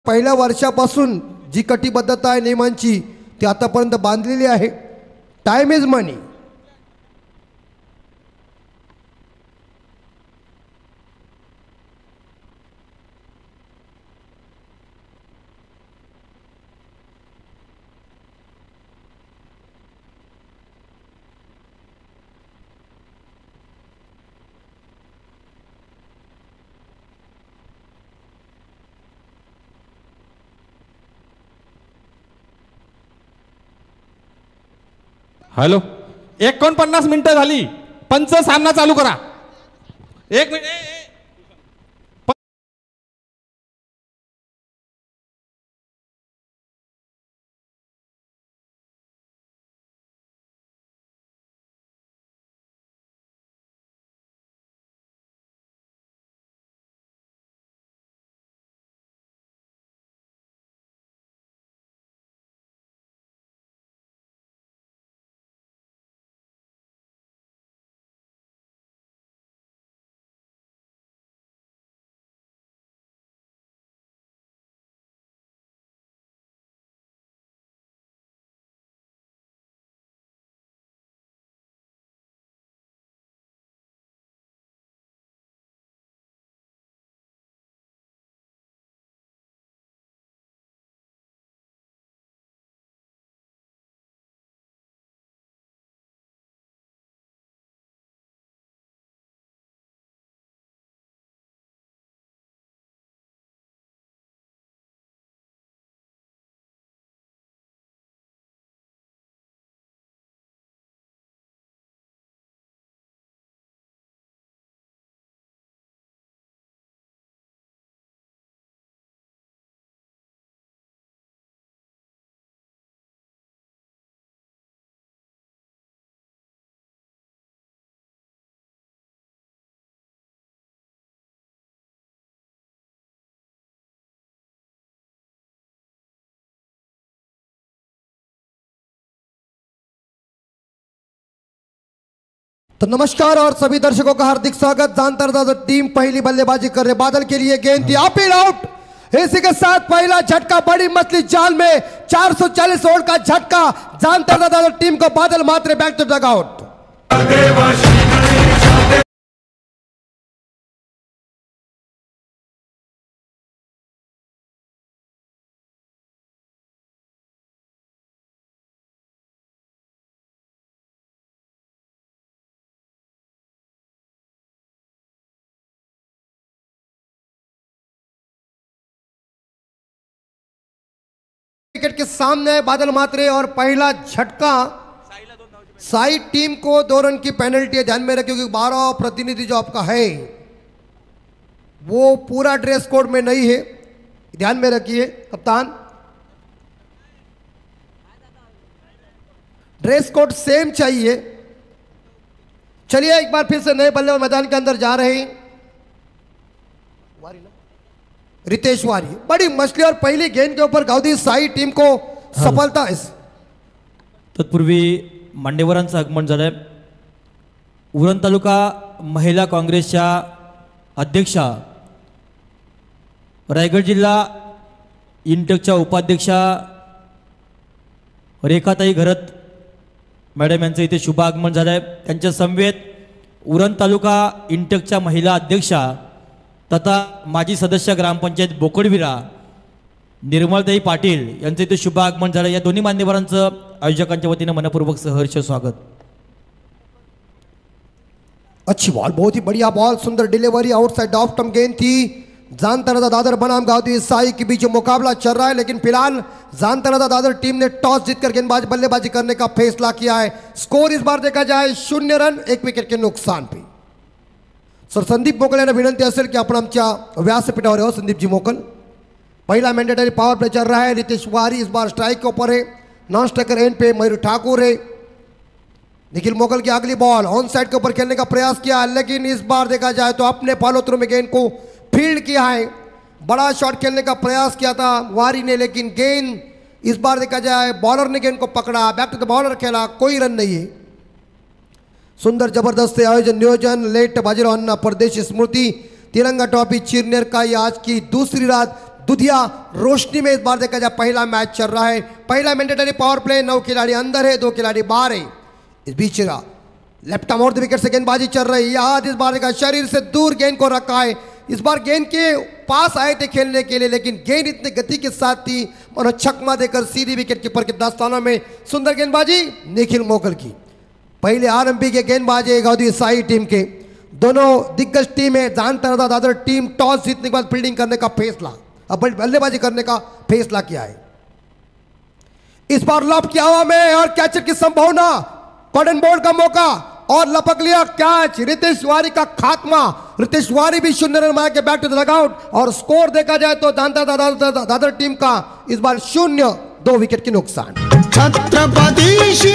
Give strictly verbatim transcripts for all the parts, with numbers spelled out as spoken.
पहिल्या वर्षापासून जी कटिबद्धता आहे नियमांची ती आतापर्यंत बांधलेली आहे. Time is money. हॅलो, एकोणपन्नास मिनिटं झाली. पंच सामना चालू करा. एक मिनिट. तो नमस्कार और सभी दर्शकों का हार्दिक स्वागत. जानतर टीम पहली बल्लेबाजी कर रहे. बादल के लिए गेंद थी अपील आउट. इसी के साथ पहला झटका बड़ी मछली जाल में चार सौ चालीस ओवर का झटका. जानतर टीम को Badal Matre back to dugout. Wicket के सामने बादल मात्रे और पहला झटका. साई टीम को दो रन की पेनल्टी है, ध्यान में रखिए क्योंकि बारह प्रतिनिधि जो आपका है वो पूरा ड्रेस कोड में नहीं है, ध्यान में रखिए. कप्तान, ड्रेस कोड सेम चाहिए. चलिए एक बार फिर से नए बल्ले मैदान के अंदर जा रहे हैं. रितेश वारी बड़ी मछली और पहली गेंद के ऊपर गावदी. साई टीम को सफलता. इस तत्पूर्वी मान्यवरांचं आगमन झालंय. उरण तालुका महिला काँग्रेसच्या अध्यक्षा, रायगड जिल्हा इंटकच्या उपाध्यक्षा रेखाताई घरत मॅडम यांचं इथे शुभ आगमन झालंय. त्यांच्या समवेत उरण तालुका इंटकच्या महिला अध्यक्षा तथा माजी सदस्य ग्रामपंचायत बोकडविरा निर्मलताई पाटील यांचे इथे शुभ आगमन झालं. या दोन्ही मान्यवरांचं आयोजकांच्या वतीने मनपूर्वक सहर्ष स्वागत. अच्छी बॉल, बहुत ही बढ़िया बॉल, सुंदर डिलीवरी, आउटसाइड ऑफ टम गेंद थी. जानतर दादर बनाम गावदी साई के बीच मुकाबला चल रहा है, लेकिन फिलहाल जानतर दादर टीम ने टॉस जीतकर गेंदबाज बल्लेबाजी करने का फैसला किया है. स्कोर इस बार देखा जाए शून्य रन एक विकेट के नुकसान पे. सर संदीप मोकल यांना विनंती असेल की आपण आमच्या व्यासपीठावर हो. संदीप जी मोकल, पहला मैंडेटरी पावर प्ले चल रहा है. रितेश वारी इस बार स्ट्राइक के ऊपर है. नॉन स्ट्राइकर एंड पे मयूर ठाकुर है. निखिल मोकल की अगली बॉल ऑन साइड के ऊपर खेलने का प्रयास किया, लेकिन इस बार देखा जाए तो अपने फॉलो थ्रू में गेंद को फील्ड किया है. बड़ा शॉट खेलने का प्रयास किया था वारी ने, लेकिन गेंद इस बार देखा जाए बॉलर ने गेंद को पकड़ा, बैक टू द बॉलर खेला, कोई रन नहीं है. सुंदर जबरदस्त आयोजन नियोजन. लेट बाजीराव अन्ना परदेशी स्मृति तिरंगा ट्रॉफी चिरनेर का ये आज की दूसरी रात दुधिया रोशनी में इस बार देखा जाए पहला मैच चल रहा है। पहला मैंडेटरी पावर प्ले, नौ खिलाड़ी अंदर है, दो खिलाड़ी बाहर है। इस बीच लेफ्ट आर्म और विकेट से गेंदबाजी चल रही है। यहाँ इस बार देखा शरीर से दूर गेंद को रखा है। इस बार गेंद के पास आए थे खेलने के लिए, लेकिन गेंद इतनी गति के साथ थी और छक्मा देकर सीधी विकेट कीपर के दस्तानों में। सुंदर गेंदबाजी निखिल मोकल की। पहले आरएमपी के गेंदबाजी गांधी साई टीम के, दोनों दिग्गज टीम है। जानता था दादर टीम टॉस जीतने के बाद फील्डिंग करने का फैसला, अब बल्लेबाजी करने का फैसला किया है। इस बार लॉब किया हवा में और कैचर की संभावना, कॉर्डन बोल्ड का मौका और लपक लिया कैच। रितेश वारी का खात्मा। रितेश वारी भी शून्य रन मार के बैक टू द लगआउट। और स्कोर देखा जाए तो जानता था दादर, दादर टीम का इस बार शून्य, दो विकेट की नुकसान। छत्रपति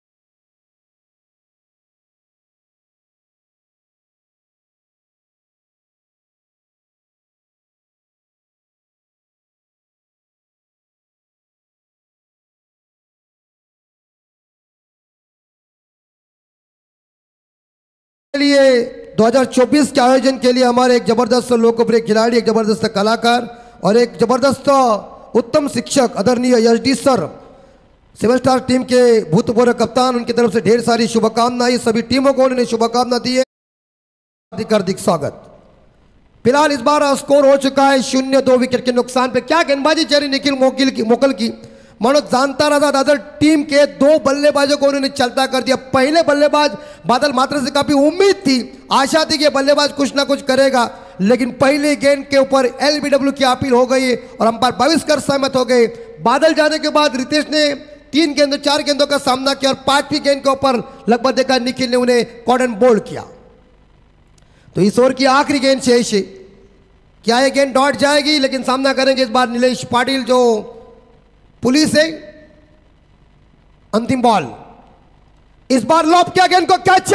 लिए दो हज़ार चौबीस के आयोजन के लिए हमारे एक जबरदस्त लोकप्रिय खिलाड़ी, एक जबरदस्त कलाकार और एक जबरदस्त उत्तम शिक्षक आदरणीय H D sir, civil star team के भूतपूर्व कप्तान, उनकी तरफ से ढेर सारी शुभकामनाएं। सभी टीमों को उन्होंने शुभकामना दी है। हार्दिक हार्दिक स्वागत। फिलहाल इस बार स्कोर हो चुका है शून्य, दो विकेट के नुकसान पे। क्या गेंदबाजी चली निखिल मोकिल की मोकल की। मानो जानता रहा दादर टीम के दो बल्लेबाजों को उन्होंने चलता कर दिया। पहले बल्लेबाज बादल मात्रा से काफी उम्मीद थी, आशा थी कि बल्लेबाज कुछ ना कुछ करेगा, लेकिन पहले गेंद के ऊपर एलबीडब्ल्यू की अपील हो गई और अंपायर बहिष्कार सहमत हो गए। बादल जाने के बाद रितेश ने तीन गेंदों चार गेंदों का सामना किया और पांचवी गेंद के ऊपर लगभग देखा निखिल ने उन्हें कॉर्डन बोल्ड किया। तो इस ओवर की आखिरी गेंद शेष है। क्या यह गेंद डॉट जाएगी, लेकिन सामना करेंगे इस बार नीलेश पाटिल जो पुलिस है। अंतिम बॉल, इस बार लॉब किया गेंद को, कैच,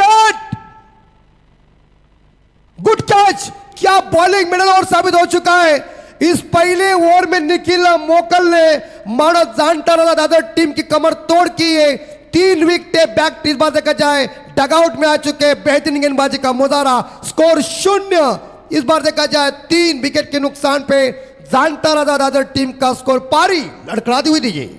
गुड कैच। क्या बॉलिंग मिडल ओवर साबित हो चुका है। इस पहले ओवर में निखिल मोकल ने मानो जानता रहा दादर टीम की कमर तोड़ की है। तीन विकेट बैक इस बार देखा जाए डगआउट में आ चुके हैं। बेहतरीन गेंदबाजी का मुजाहरा। स्कोर शून्य, इस बार देखा जाए तीन विकेट के नुकसान पे जानता रहा दादर टीम का स्कोर पारी लड़खड़ाती हुई दीजिए।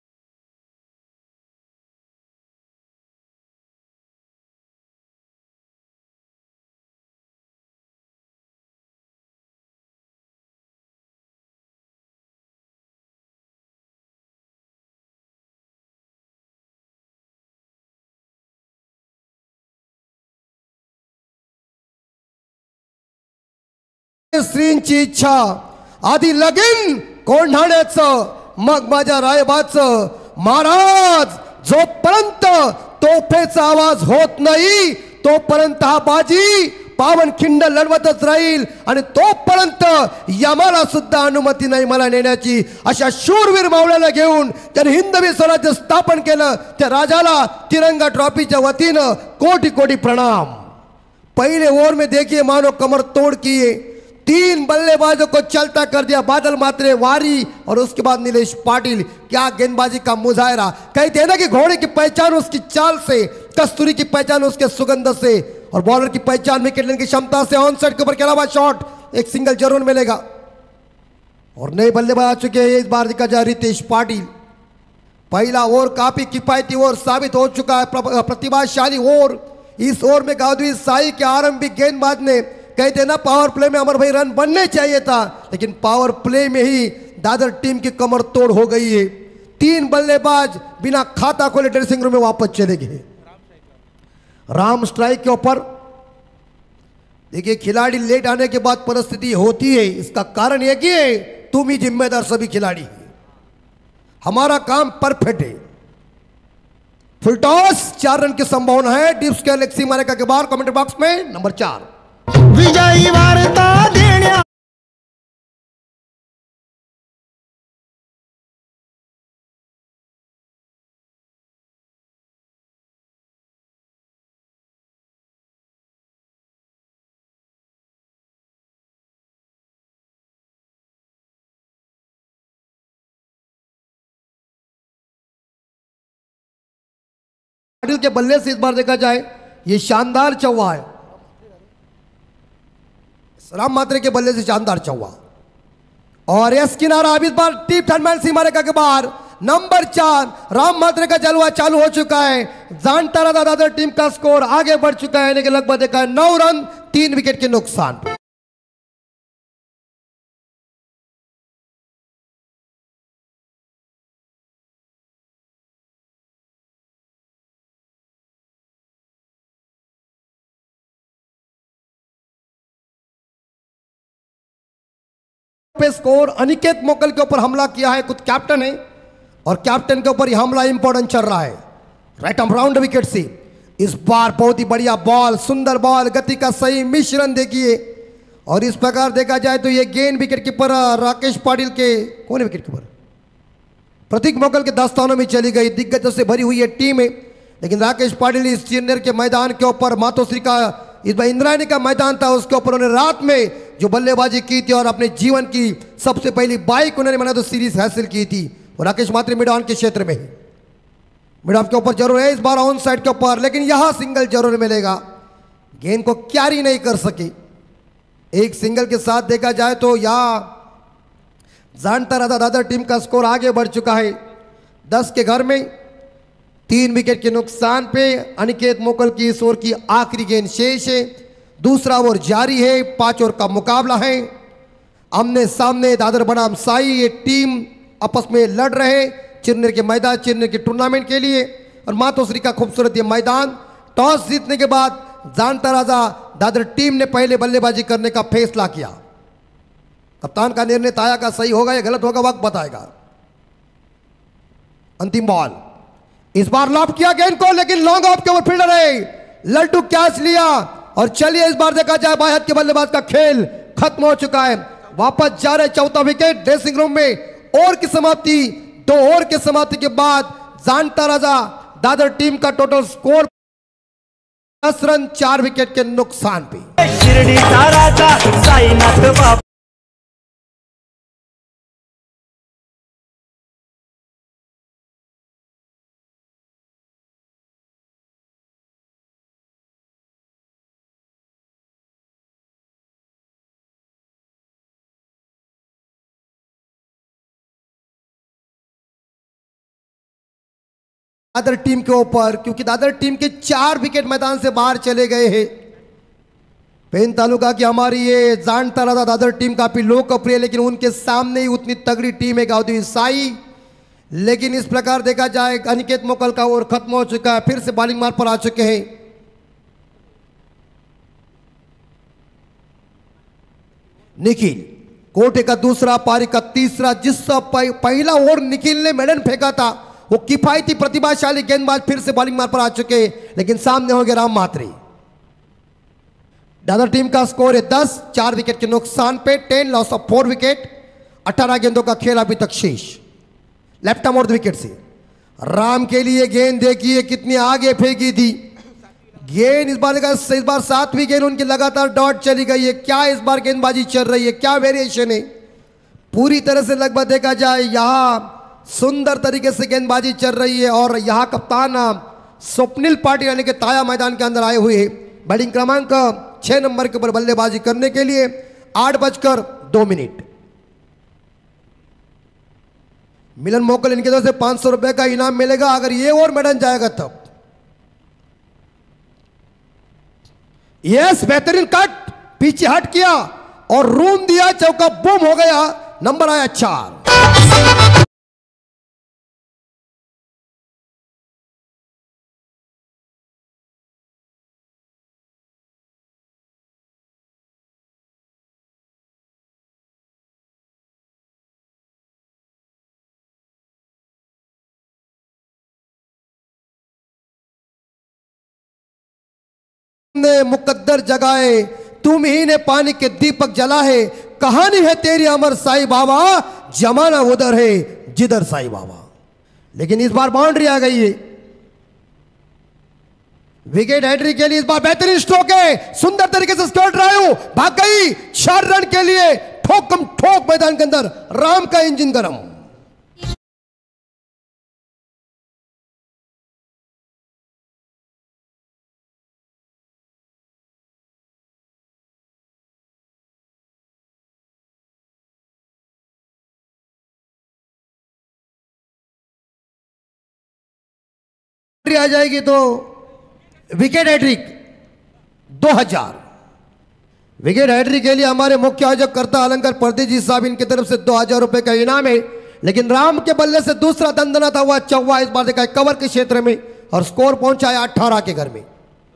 श्रींची इच्छा आधी लगीन कोंढाण्याचं मग माझ्या रायबाचं महाराज। जोपर्यंत तोफेचा आवाज होत नाही तोपर्यंत हा बाजी पावनखिंड लढवतच राहील आणि तोपर्यंत यमाला सुद्धा अनुमती नाही मला नेण्याची। अशा शूरवीर मावळ्याला घेऊन ज्याने हिंदवी स्वराज्य स्थापन केलं त्या राजाला तिरंगा ट्रॉफीच्या वतीनं कोटी कोटी प्रणाम। पहले ओवर में देखिए मानो कमर तोड़ किए, तीन बल्लेबाजों को चलता कर दिया। बादल मात्रे, वारी और उसके बाद नीलेश पाटिल। क्या गेंदबाजी का मुजाहरा। कहते हैं ना कि घोड़े की पहचान उसकी चाल से, कस्तूरी की पहचान उसके सुगंध से और बॉलर की पहचान विकेट लेने की क्षमता से। ऑन साइड के ऊपर के अलावा शॉट एक सिंगल जरूर मिलेगा। और नए बल्लेबाज आ चुके हैं इस बार देखा जाए रितेश पाटिल। पहला ओवर काफी किफायती ओवर साबित हो चुका है, प्रतिभाशाली ओवर। इस ओवर में गांधी साई के आरंभिक गेंदबाज ने कहते ना पावर प्ले में अमर भाई रन बनने चाहिए था, लेकिन पावर प्ले में ही दादर टीम की कमर तोड़ हो गई है। तीन बल्लेबाज बिना खाता खोले ड्रेसिंग रूम में वापस चले गए। राम स्ट्राइक के ऊपर देखिए, खिलाड़ी लेट आने के बाद परिस्थिति होती है। इसका कारण यह कि तुम ही जिम्मेदार, सभी खिलाड़ी। हमारा काम परफेक्ट है। फुल टॉस, चार रन की संभावना है। डीप स्क्वायर लेग सीमा रेखा के बाहर कमेंट बॉक्स में नंबर चार विजयी वार्ता देण्या पाटिल के बल्ले से इस बार देखा जाए ये शानदार चौवा है। राम मात्रे के बल्ले से शानदार चौवा। और यस किनारा अब इस बार टीप थर्मल सीमा रेखा के बाहर नंबर चार राम मात्रे का जलवा चालू हो चुका है। जानता रहा दादर टीम का स्कोर आगे बढ़ चुका है, लेकिन लगभग देखा है नौ रन तीन विकेट के नुकसान पे। स्कोर अनिकेत मोकल के ऊपर हमला किया है, खुद कैप्टन है और कैप्टन के ऊपर यह हमला इंपॉर्टेंट चल रहा है। राइट आर्म राउंड विकेट से इस बार बहुत ही बढ़िया बॉल, सुंदर बॉल, गति का सही मिश्रण देखिए। और इस प्रकार देखा जाए तो ये गेंद विकेट कीपर राकेश पाटिल के, कौन है विकेट कीपर, प्रतीक मोकल के दस्तानों में चली गई। दिग्गजों से भरी हुई ये टीम है, लेकिन राकेश पाटिल इस चिन्नेर के मैदान के ऊपर मातोश्री का इस बार इंद्रायणी का मैदान था, उसके ऊपर उन्होंने रात में जो बल्लेबाजी की थी और अपने जीवन की सबसे पहली बाइक उन्होंने मैंने तो सीरीज हासिल की थी। और राकेश मात्रे मिड ऑन के क्षेत्र में मिड ऑफ के ऊपर जरूर है इस बार ऑन साइड के ऊपर, लेकिन यहां सिंगल जरूर मिलेगा। गेंद को क्यारी नहीं कर सके। एक सिंगल के साथ देखा जाए तो यहां जानता रहा दादर टीम का स्कोर आगे बढ़ चुका है दस के घर में। तीन विकेट के नुकसान पे अनिकेत मोकल की इस ओवर की आखिरी गेंद शेष है। दूसरा ओवर जारी है, पांच ओवर का मुकाबला है। आमने सामने दादर बनाम साई ये टीम आपस में लड़ रहे चिरनेर के मैदान, चिरनेर के टूर्नामेंट के लिए। और मातोश्री का खूबसूरत ये मैदान। टॉस जीतने के बाद जानता राजा दादर टीम ने पहले बल्लेबाजी करने का फैसला किया। कप्तान का निर्णय ताया का सही होगा या गलत होगा, वक्त बताएगा। अंतिम बॉल इस बार लॉप किया गेंद को, लेकिन लॉन्ग ऑफ के ऊपर फील्डर है लल्टू कैच लिया। और चलिए इस बार देखा जाए बाई हाथ के बल्लेबाज का खेल खत्म हो चुका है। वापस जा रहे चौथा विकेट ड्रेसिंग रूम में। ओवर की समाप्ति, दो ओवर की समाप्ति के बाद जानता राजा दादर टीम का टोटल स्कोर दस रन चार विकेट के नुकसान पे। शिरडी ताराचा साईनाथ बाबा दादर टीम के ऊपर, क्योंकि दादर टीम के चार विकेट मैदान से बाहर चले गए हैं। पेन तालुका की हमारी ये जानता रहा दादर टीम काफी लोकप्रिय, लेकिन उनके सामने ही उतनी तगड़ी टीम है गांधी साई। लेकिन इस प्रकार देखा जाए अनिकेत मोकल का ओवर खत्म हो चुका है, फिर से बॉलिंग मार पर आ चुके हैं। निखिल कोटे का दूसरा, पारी का तीसरा। जिस पहला ओवर निखिल ने मेडन फेंका था वो किफायती प्रतिभाशाली गेंदबाज फिर से बॉलिंग मार पर आ चुके, लेकिन सामने हो गए राम मात्रे। दादर टीम का स्कोर है दस, चार विकेट के नुकसान पे। Ten loss of four wicket, अठारह गेंदों का खेल अभी तक शेष। लेफ्ट आर्म और विकेट से राम के लिए गेंद देखिए कितनी आगे फेंकी थी गेंद। इस बार इस बार सातवीं गेंद उनकी लगातार डॉट चली गई है। क्या इस बार गेंदबाजी चल रही है, क्या वेरिएशन है। पूरी तरह से लगभग देखा जाए यहां सुंदर तरीके से गेंदबाजी चल रही है। और यहां कप्तान स्वप्निल पाटिल यानी कि ताया मैदान के अंदर आए हुए हैं बैटिंग क्रमांक छह नंबर के ऊपर बल्लेबाजी करने के लिए। आठ बजकर दो मिनट। मिलन मोकल इनके तरफ से पांच सौ रुपए का इनाम मिलेगा अगर ये और मैदान जाएगा तब। यस, बेहतरीन कट, पीछे हट किया और रूम दिया, चौका बूम हो गया, नंबर आया चार। ने मुकद्दर जगाए, तुम ही ने पानी के दीपक जला है। कहानी है तेरी अमर साईं बाबा, जमाना उधर है जिधर साईं बाबा। लेकिन इस बार बाउंड्री आ गई है। विकेट हैट्रिक के लिए इस बार बेहतरीन स्ट्रोक है, सुंदर तरीके से स्कॉट ड्राइव भाग गई चार रन के लिए। ठोकम ठोक मैदान के अंदर राम का इंजन गरम। बाउंड्री आ जाएगी तो विकेट हैट्रिक दो हजार। विकेट हैट्रिक के लिए हमारे मुख्य आयोजक करता अलंकार परदेश जी साहब, इनकी तरफ से दो हजार रुपए का इनाम है। लेकिन राम के बल्ले से दूसरा दंदना था हुआ चौवा, इस बार देखा है कवर के क्षेत्र में और स्कोर पहुंचा है अठारह के घर में।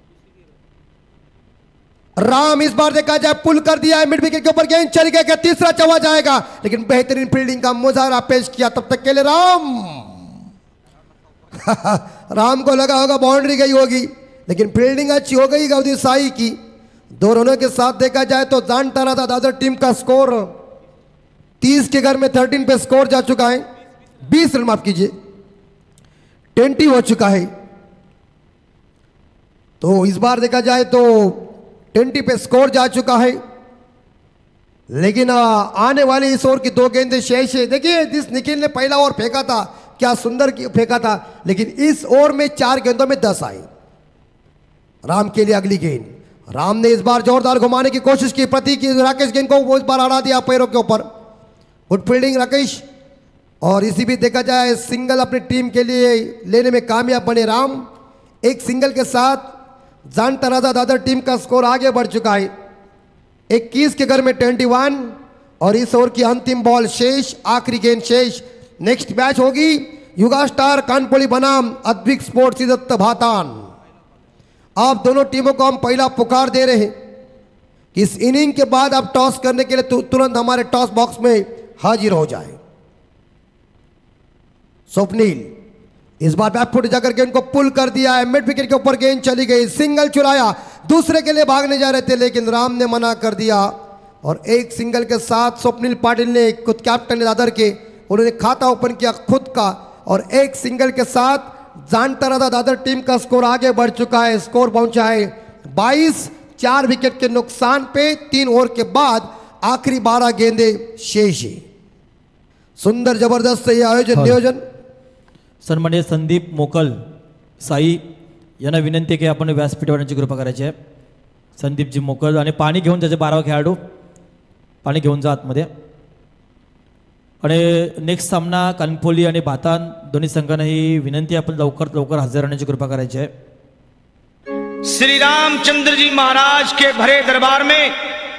राम इस बार देखा जाए पुल कर दिया है, मिड विकेट के ऊपर गेंद चली गई, तीसरा चौवा जाएगा, लेकिन बेहतरीन फील्डिंग का मुजाहरा पेश किया तब तक के लिए राम राम को लगा होगा बाउंड्री गई होगी, लेकिन फील्डिंग अच्छी हो गई गौदी साई की। दो रनों के साथ देखा जाए तो जानता रहा था दादर टीम का स्कोर तीस के घर में तेरह पे स्कोर जा चुका है, बीस रन माफ कीजिए बीस हो चुका है। तो इस बार देखा जाए तो बीस पे स्कोर जा चुका है, लेकिन आने वाली इस ओवर की दो गेंदें शेष है। देखिए जिस निखिल ने पहला ओवर फेंका था क्या सुंदर फेंका था, लेकिन इस ओवर में चार गेंदों में दस आई। राम के लिए अगली गेंद, राम ने इस बार जोरदार घुमाने की कोशिश की, प्रतीक की राकेश गेंद को वो इस बार हरा दिया पैरों के ऊपर। गुड फील्डिंग राकेश, और इसी भी देखा जाए सिंगल अपनी टीम के लिए लेने में कामयाब बने राम। एक सिंगल के साथ जानता राजा दादर टीम का स्कोर आगे बढ़ चुका है इक्कीस के घर में इक्कीस, और इस ओवर की अंतिम बॉल शेष, आखिरी गेंद शेष। नेक्स्ट मैच होगी युगा स्टार कानपुली बनाम अद्विक स्पोर्ट्स इज्जत भातान। आप दोनों टीमों को हम पहला पुकार दे रहे हैं कि इस इनिंग के बाद आप टॉस करने के लिए तु, तुरंत हमारे टॉस बॉक्स में हाजिर हो जाए। स्वप्निल इस बार बैक फुट जाकर गेंद को पुल कर दिया है, मिड विकेट के ऊपर गेंद चली गई, सिंगल चुराया, दूसरे के लिए भागने जा रहे थे लेकिन राम ने मना कर दिया। और एक सिंगल के साथ स्वप्निल पाटिल ने खुद कैप्टन दादर के उन्होंने खाता ओपन किया खुद का, और एक सिंगल के साथ जानता रहा दादर टीम का स्कोर आगे बढ़ चुका है। स्कोर पहुंचा है बाईस, चार विकेट के नुकसान पे तीन ओवर के बाद आखिरी बारह गेंदें शेष है। सुंदर जबरदस्त ये आयोजन नियोजन। सन्माननीय संदीप मोकल साई यांना विनंती आहे की आपण व्यासपीठावर यांची कृपा करायची आहे। संदीपजी मोकल, आणि पाणी घेऊन त्याचे बारावा खेळाडू पाणी घेऊन जा आतमध्ये। आणि नेक्स्ट सामना कानपोली आणि भातान दोन्ही संघांना ही विनंती आपण लवकर लवकर हजर राहण्याची कृपा करायची आहे। श्री रामचंद्र जी महाराज के भरे दरबार में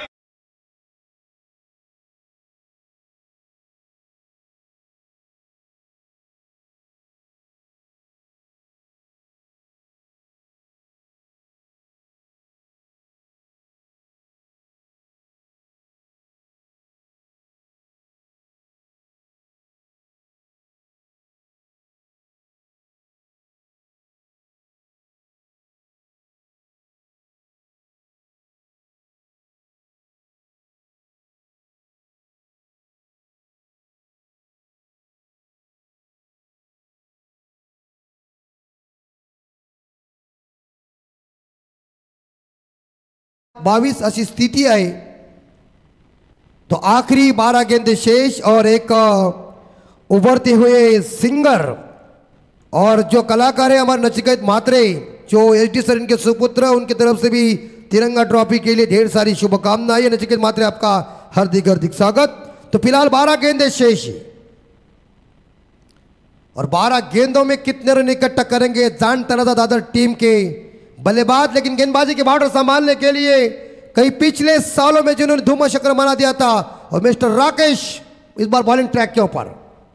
बाईस अशी स्थिति है। तो आखिरी बारह गेंदे शेष और एक उभरते हुए सिंगर और जो कलाकार है हमारे नचिकेत मात्रे जो एच डी सर इनके सुपुत्र, उनकी तरफ से भी तिरंगा ट्रॉफी के लिए ढेर सारी शुभकामनाएं है। नचिकेत मात्रे आपका हार्दिक हार्दिक स्वागत। तो फिलहाल बारह गेंदे शेष है और बारह गेंदों में कितने रन इकट्ठा करेंगे जानता रहा दादर टीम के बल्लेबाज। लेकिन गेंदबाजी के बॉर्डर संभालने के लिए कई पिछले सालों में जिन्होंने धूम चक्र मना दिया था, और मिस्टर राकेश इस बार बॉलिंग ट्रैक के ऊपर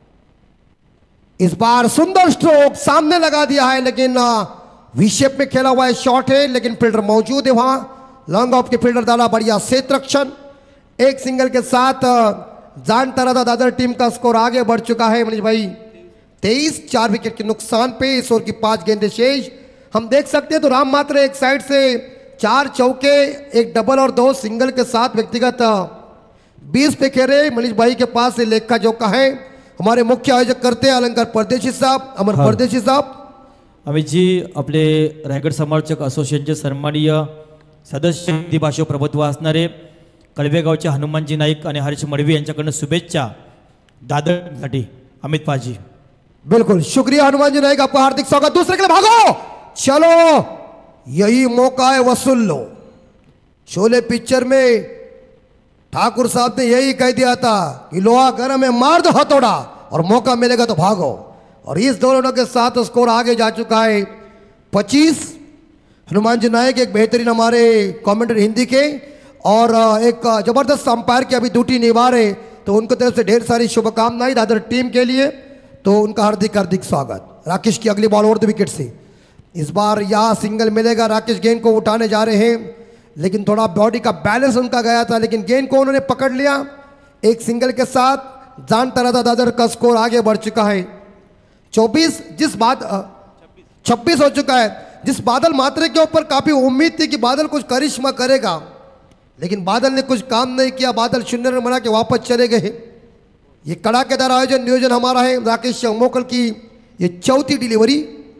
इस बार सुंदर स्ट्रोक सामने लगा दिया है, लेकिन विशेप में खेला हुआ है, शॉट है लेकिन फील्डर मौजूद है वहां। लॉन्ग ऑफ के फील्डर डाला बढ़िया सेत रक्षण। एक सिंगल के साथ जानता रहा दादर टीम का स्कोर आगे बढ़ चुका है मनीष भाई तेईस, चार विकेट के नुकसान पे इस ओवर की पांच गेंदें शेष। हम देख सकते हैं तो राम मात्र एक साइड से चार चौके, एक डबल और दो सिंगल के साथ व्यक्तिगत बीस पे खेले। मनीष भाई के पास से लेखा जोखा है। हमारे मुख्य आयोजक करते हैं अलंकार परदेशी साहब, अमर हाँ। परदेशी साहब। अमित जी आपले रायगड समर्थक असोसिएशनचे सन्माननीय सदस्य हिंदी प्रभुत्व असणारे कळवेगावचे हनुमानजी नाईक आणि हरीश मडवी यांच्याकडून शुभेच्छा दादरसाठी अमित पाजी। बिल्कुल शुक्रिया हनुमान जी नाईक, आपका हार्दिक स्वागत। दूसरे के लिए भागो, चलो यही मौका है, वसूल लो। शोले पिक्चर में ठाकुर साहब ने यही कह दिया था कि लोहा गर्म है, मार दो हथौड़ा और मौका मिलेगा तो भागो। और इस दोनों के साथ स्कोर आगे जा चुका है पच्चीस। हनुमान जी नायक एक बेहतरीन हमारे कमेंटर हिंदी के और एक जबरदस्त अंपायर की अभी ड्यूटी निभा रहे, तो उनको तरफ से ढेर सारी शुभकामनाएं दादर टीम के लिए, तो उनका हार्दिक हार्दिक स्वागत। राकेश की अगली बॉल ओवर द विकेट से, इस बार यहाँ सिंगल मिलेगा। राकेश गेंद को उठाने जा रहे हैं, लेकिन थोड़ा बॉडी का बैलेंस उनका गया था, लेकिन गेंद को उन्होंने पकड़ लिया। एक सिंगल के साथ जानता रहा था दादर का स्कोर आगे बढ़ चुका है चौबीस, जिस बाद छब्बीस हो चुका है। जिस बादल मात्रे के ऊपर काफी उम्मीद थी कि बादल कुछ करिश्मा करेगा, लेकिन बादल ने कुछ काम नहीं किया। बादल शून्य रन बना के वापस चले गए। ये कड़ाकेदार आयोजन नियोजन हमारा है। राकेश मोकल की ये चौथी डिलीवरी,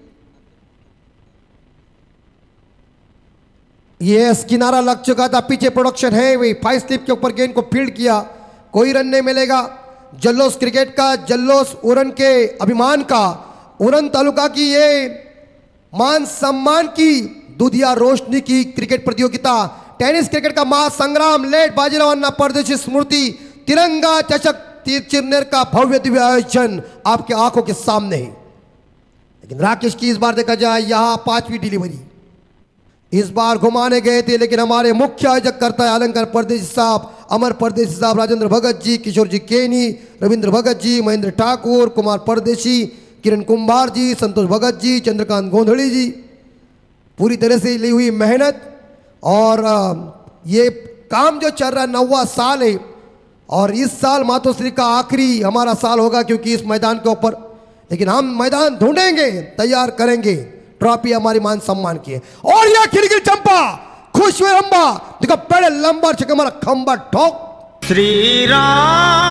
ये किनारा लग चुका था, पीछे प्रोडक्शन है, वही फाइव स्लिप के ऊपर गेंद को फील्ड किया, कोई रन नहीं मिलेगा। जल्लोस क्रिकेट का, जल्लोस उरन के अभिमान का, उरन तालुका की ये मान सम्मान की दुधिया रोशनी की क्रिकेट प्रतियोगिता, टेनिस क्रिकेट का महासंग्राम, लेट बाजीराव अन्ना परदेशी स्मृति तिरंगा चषक तीर चिरनेर का भव्य दिव्य आयोजन आपके आंखों के सामने है। लेकिन राकेश की इस बार देखा जाए यहां पांचवी डिलीवरी, इस बार घुमाने गए थे, लेकिन हमारे मुख्य आयोजक करता है अलंकार परदेशी साहब, अमर परदेशी साहब, राजेंद्र भगत जी, किशोर जी केनी, रविंद्र भगत जी, महेंद्र ठाकुर, कुमार परदेशी, किरण कुंभार जी, संतोष भगत जी, चंद्रकांत गोंधड़ी जी, पूरी तरह से ली हुई मेहनत। और ये काम जो चल रहा है नौवा साल है, और इस साल मातोश्री का आखिरी हमारा साल होगा, क्योंकि इस मैदान के ऊपर, लेकिन हम मैदान ढूंढेंगे, तैयार करेंगे, ट्रॉफी हमारी मान सम्मान की है। और यह खिड़की चंपा खुश हुए अंबा, देखो बड़े लंबा छक्का हमारा खंबा ठोक। श्री राम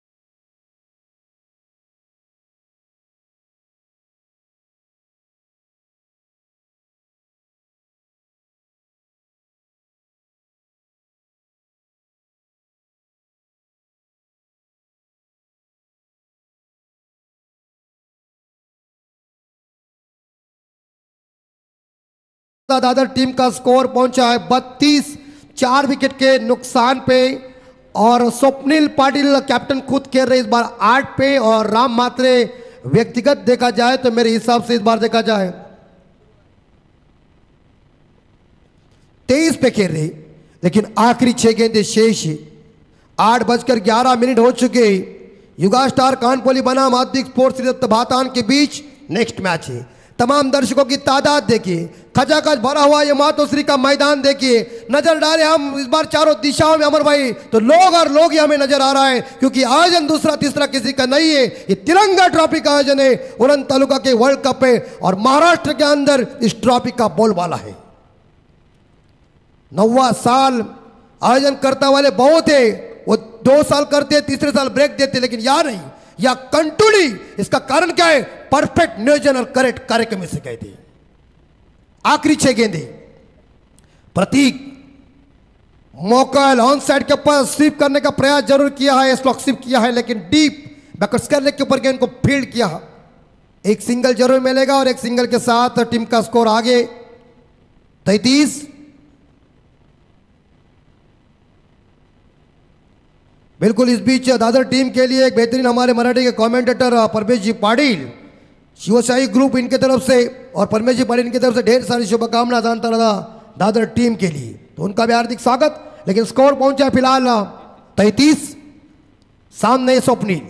दादर टीम का स्कोर पहुंचा है बत्तीस, चार विकेट के नुकसान पे। और स्वप्निल पाटिल कैप्टन खुद खेल रहे इस बार आठ पे, और राम मात्रे व्यक्तिगत देखा जाए तो मेरे हिसाब से इस बार देखा जाए तेईस पे खेल रहे, लेकिन आखिरी छह गेंदें शेष है। आठ बजकर ग्यारह मिनट हो चुके। युगा स्टार कानपोली बनाम आदिक स्पोर्ट्स भातान के बीच नेक्स्ट मैच है। तमाम दर्शकों की तादाद देखिए, खचाखच भरा हुआ ये मातोश्री का मैदान देखिए। नजर डाले हम इस बार चारों दिशाओं में अमर भाई, तो लोग और लोग ही हमें नजर आ रहा है, क्योंकि आयोजन दूसरा तीसरा किसी का नहीं है। ये तिरंगा ट्रॉफी का आयोजन है, उरन तालुका के वर्ल्ड कप है, और महाराष्ट्र के अंदर इस ट्रॉफी का बोलबाला है। नौवा साल आयोजन करता वाले बहुत है, वो दो साल करते, तीसरे साल ब्रेक देते, लेकिन यार नहीं, या कंटिन्यू। इसका कारण क्या है? परफेक्ट नियोजन और करेक्ट कार्यक्रम से कहते हैं। आखिरी छह गेंदे, प्रतीक मोकल ऑन साइड के ऊपर स्वीप करने का प्रयास जरूर किया है, स्लॉक स्वीप किया है, लेकिन डीप बैकवर्ड स्क्वायर लेग के ऊपर गेंद को फील्ड किया। एक सिंगल जरूर मिलेगा, और एक सिंगल के साथ टीम का स्कोर आगे तैतीस। बिल्कुल इस बीच दादर टीम के लिए एक बेहतरीन हमारे मराठी के कमेंटेटर परमेश जी पाटिल, शिवशाही ग्रुप इनके तरफ से, और परमेश जी पाटिल इनकी तरफ से ढेर सारी शुभकामनाएं जानता रहा दादर टीम के लिए, तो उनका भी हार्दिक स्वागत। लेकिन स्कोर पहुंचा है फिलहाल तैतीस, सामने स्वप्निल।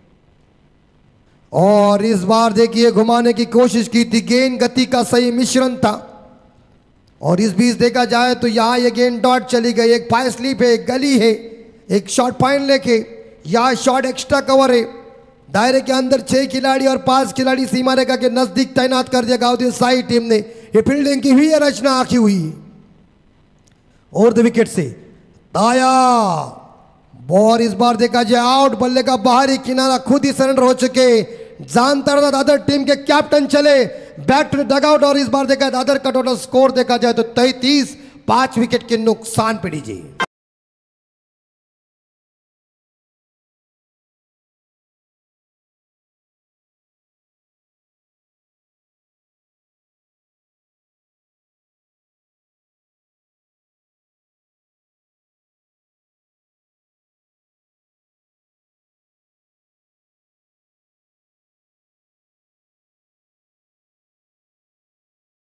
और इस बार देखिए घुमाने की कोशिश की थी, गेंद गति का सही मिश्रण था, और इस बीच देखा जाए तो यहां ये गेंद डॉट चली गई। एक फाइव स्लिप है, एक गली है, एक शॉर्ट पॉइंट लेके, यहां शॉर्ट एक्स्ट्रा कवर है। दायरे के अंदर छह खिलाड़ी और पांच खिलाड़ी सीमा रेखा के नजदीक तैनात कर दिया गांव साई टीम ने। ये फील्डिंग की हुई है, रचना आखी हुई और द विकेट से ताया बॉल। इस बार देखा जाए आउट, बल्ले का बाहरी किनारा खुद ही सरेंडर हो चुके। जानता रहा दादर टीम के कैप्टन चले बैक टू द डगआउट, और इस बार देखा दादर का टोटल स्कोर देखा जाए तो तैतीस, पांच विकेट के नुकसान पे लीजिए।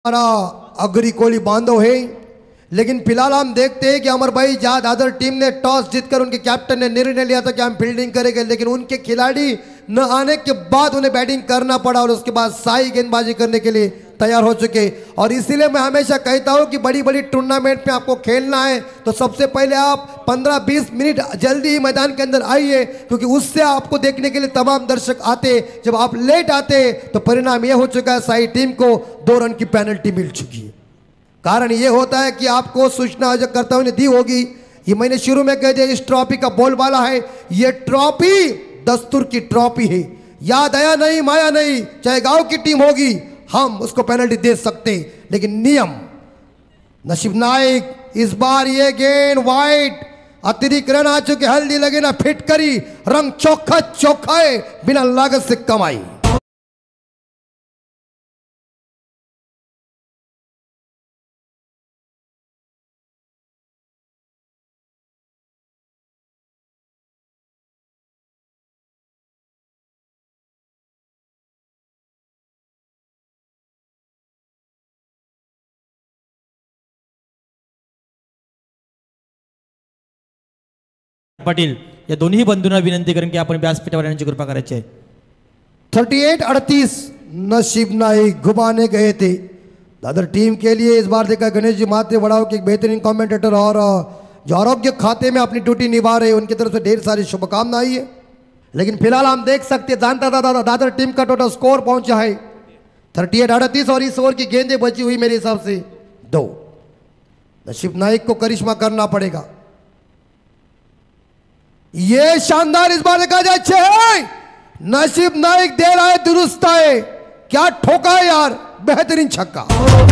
हमारा अग्री कोली बांधव है, लेकिन फिलहाल हम देखते हैं कि अमर भाई जहाँ दादर टीम ने टॉस जीतकर उनके कैप्टन ने निर्णय लिया था कि हम फील्डिंग करेंगे, लेकिन उनके खिलाड़ी न आने के बाद उन्हें बैटिंग करना पड़ा और उसके बाद साई गेंदबाजी करने के लिए तैयार हो चुके। और इसीलिए मैं हमेशा कहता हूं कि बड़ी बड़ी टूर्नामेंट में आपको खेलना है तो सबसे पहले आप पंद्रह बीस मिनट जल्दी ही मैदान के अंदर आइए, क्योंकि उससे आपको देखने के लिए तमाम दर्शक आते। जब आप लेट आते तो परिणाम यह हो चुका है, साई टीम को दो रन की पेनल्टी मिल चुकी है। कारण यह होता है कि आपको सूचना आयोजकर्ताओं ने दी होगी, ये मैंने शुरू में कह दिया, इस ट्रॉफी का बोलबाला है, ये ट्रॉफी दस्तूर की ट्रॉफी है, याद आया नहीं माया नहीं, चाहे गांव की टीम होगी हम उसको पेनल्टी दे सकते, लेकिन नियम। नसीब नाइक इस बार ये गेंद वाइट, अतिरिक्त रन आ चुके, हल्दी लगे ना फिट करी, रंग चौखा चौखाए बिना लागत से कमाई। पाटील या दोन्ही बंधूंना विनंती करेन की आपण व्यासपीठावर येण्याची कृपा करायची आहे। अड़तीस अड़तीस नसीब नाइक घुमाने गए थे। दादर टीम के लिए इस बार देखा गणेश जी मात्रे बड़ाओ के एक बेहतरीन कमेंटेटर और जो आरोग्य खाते में अपनी ड्यूटी निभा रहे हैं, उनकी तरफ से ढेर सारी शुभकामनाएं है। लेकिन फिलहाल हम देख सकते हैं जानता दादा दादर टीम का टोटल स्कोर पहुंचा है अड़तीस अड़तीस और इस ओवर की गेंदें बची हुई मेरे हिसाब से दो। नसीब नाइक को करिश्मा करना पड़ेगा। ये शानदार इस बार देखा जाए छह, नसीब नाइक दे रहा है दुरुस्त है, क्या ठोका है यार, बेहतरीन छक्का।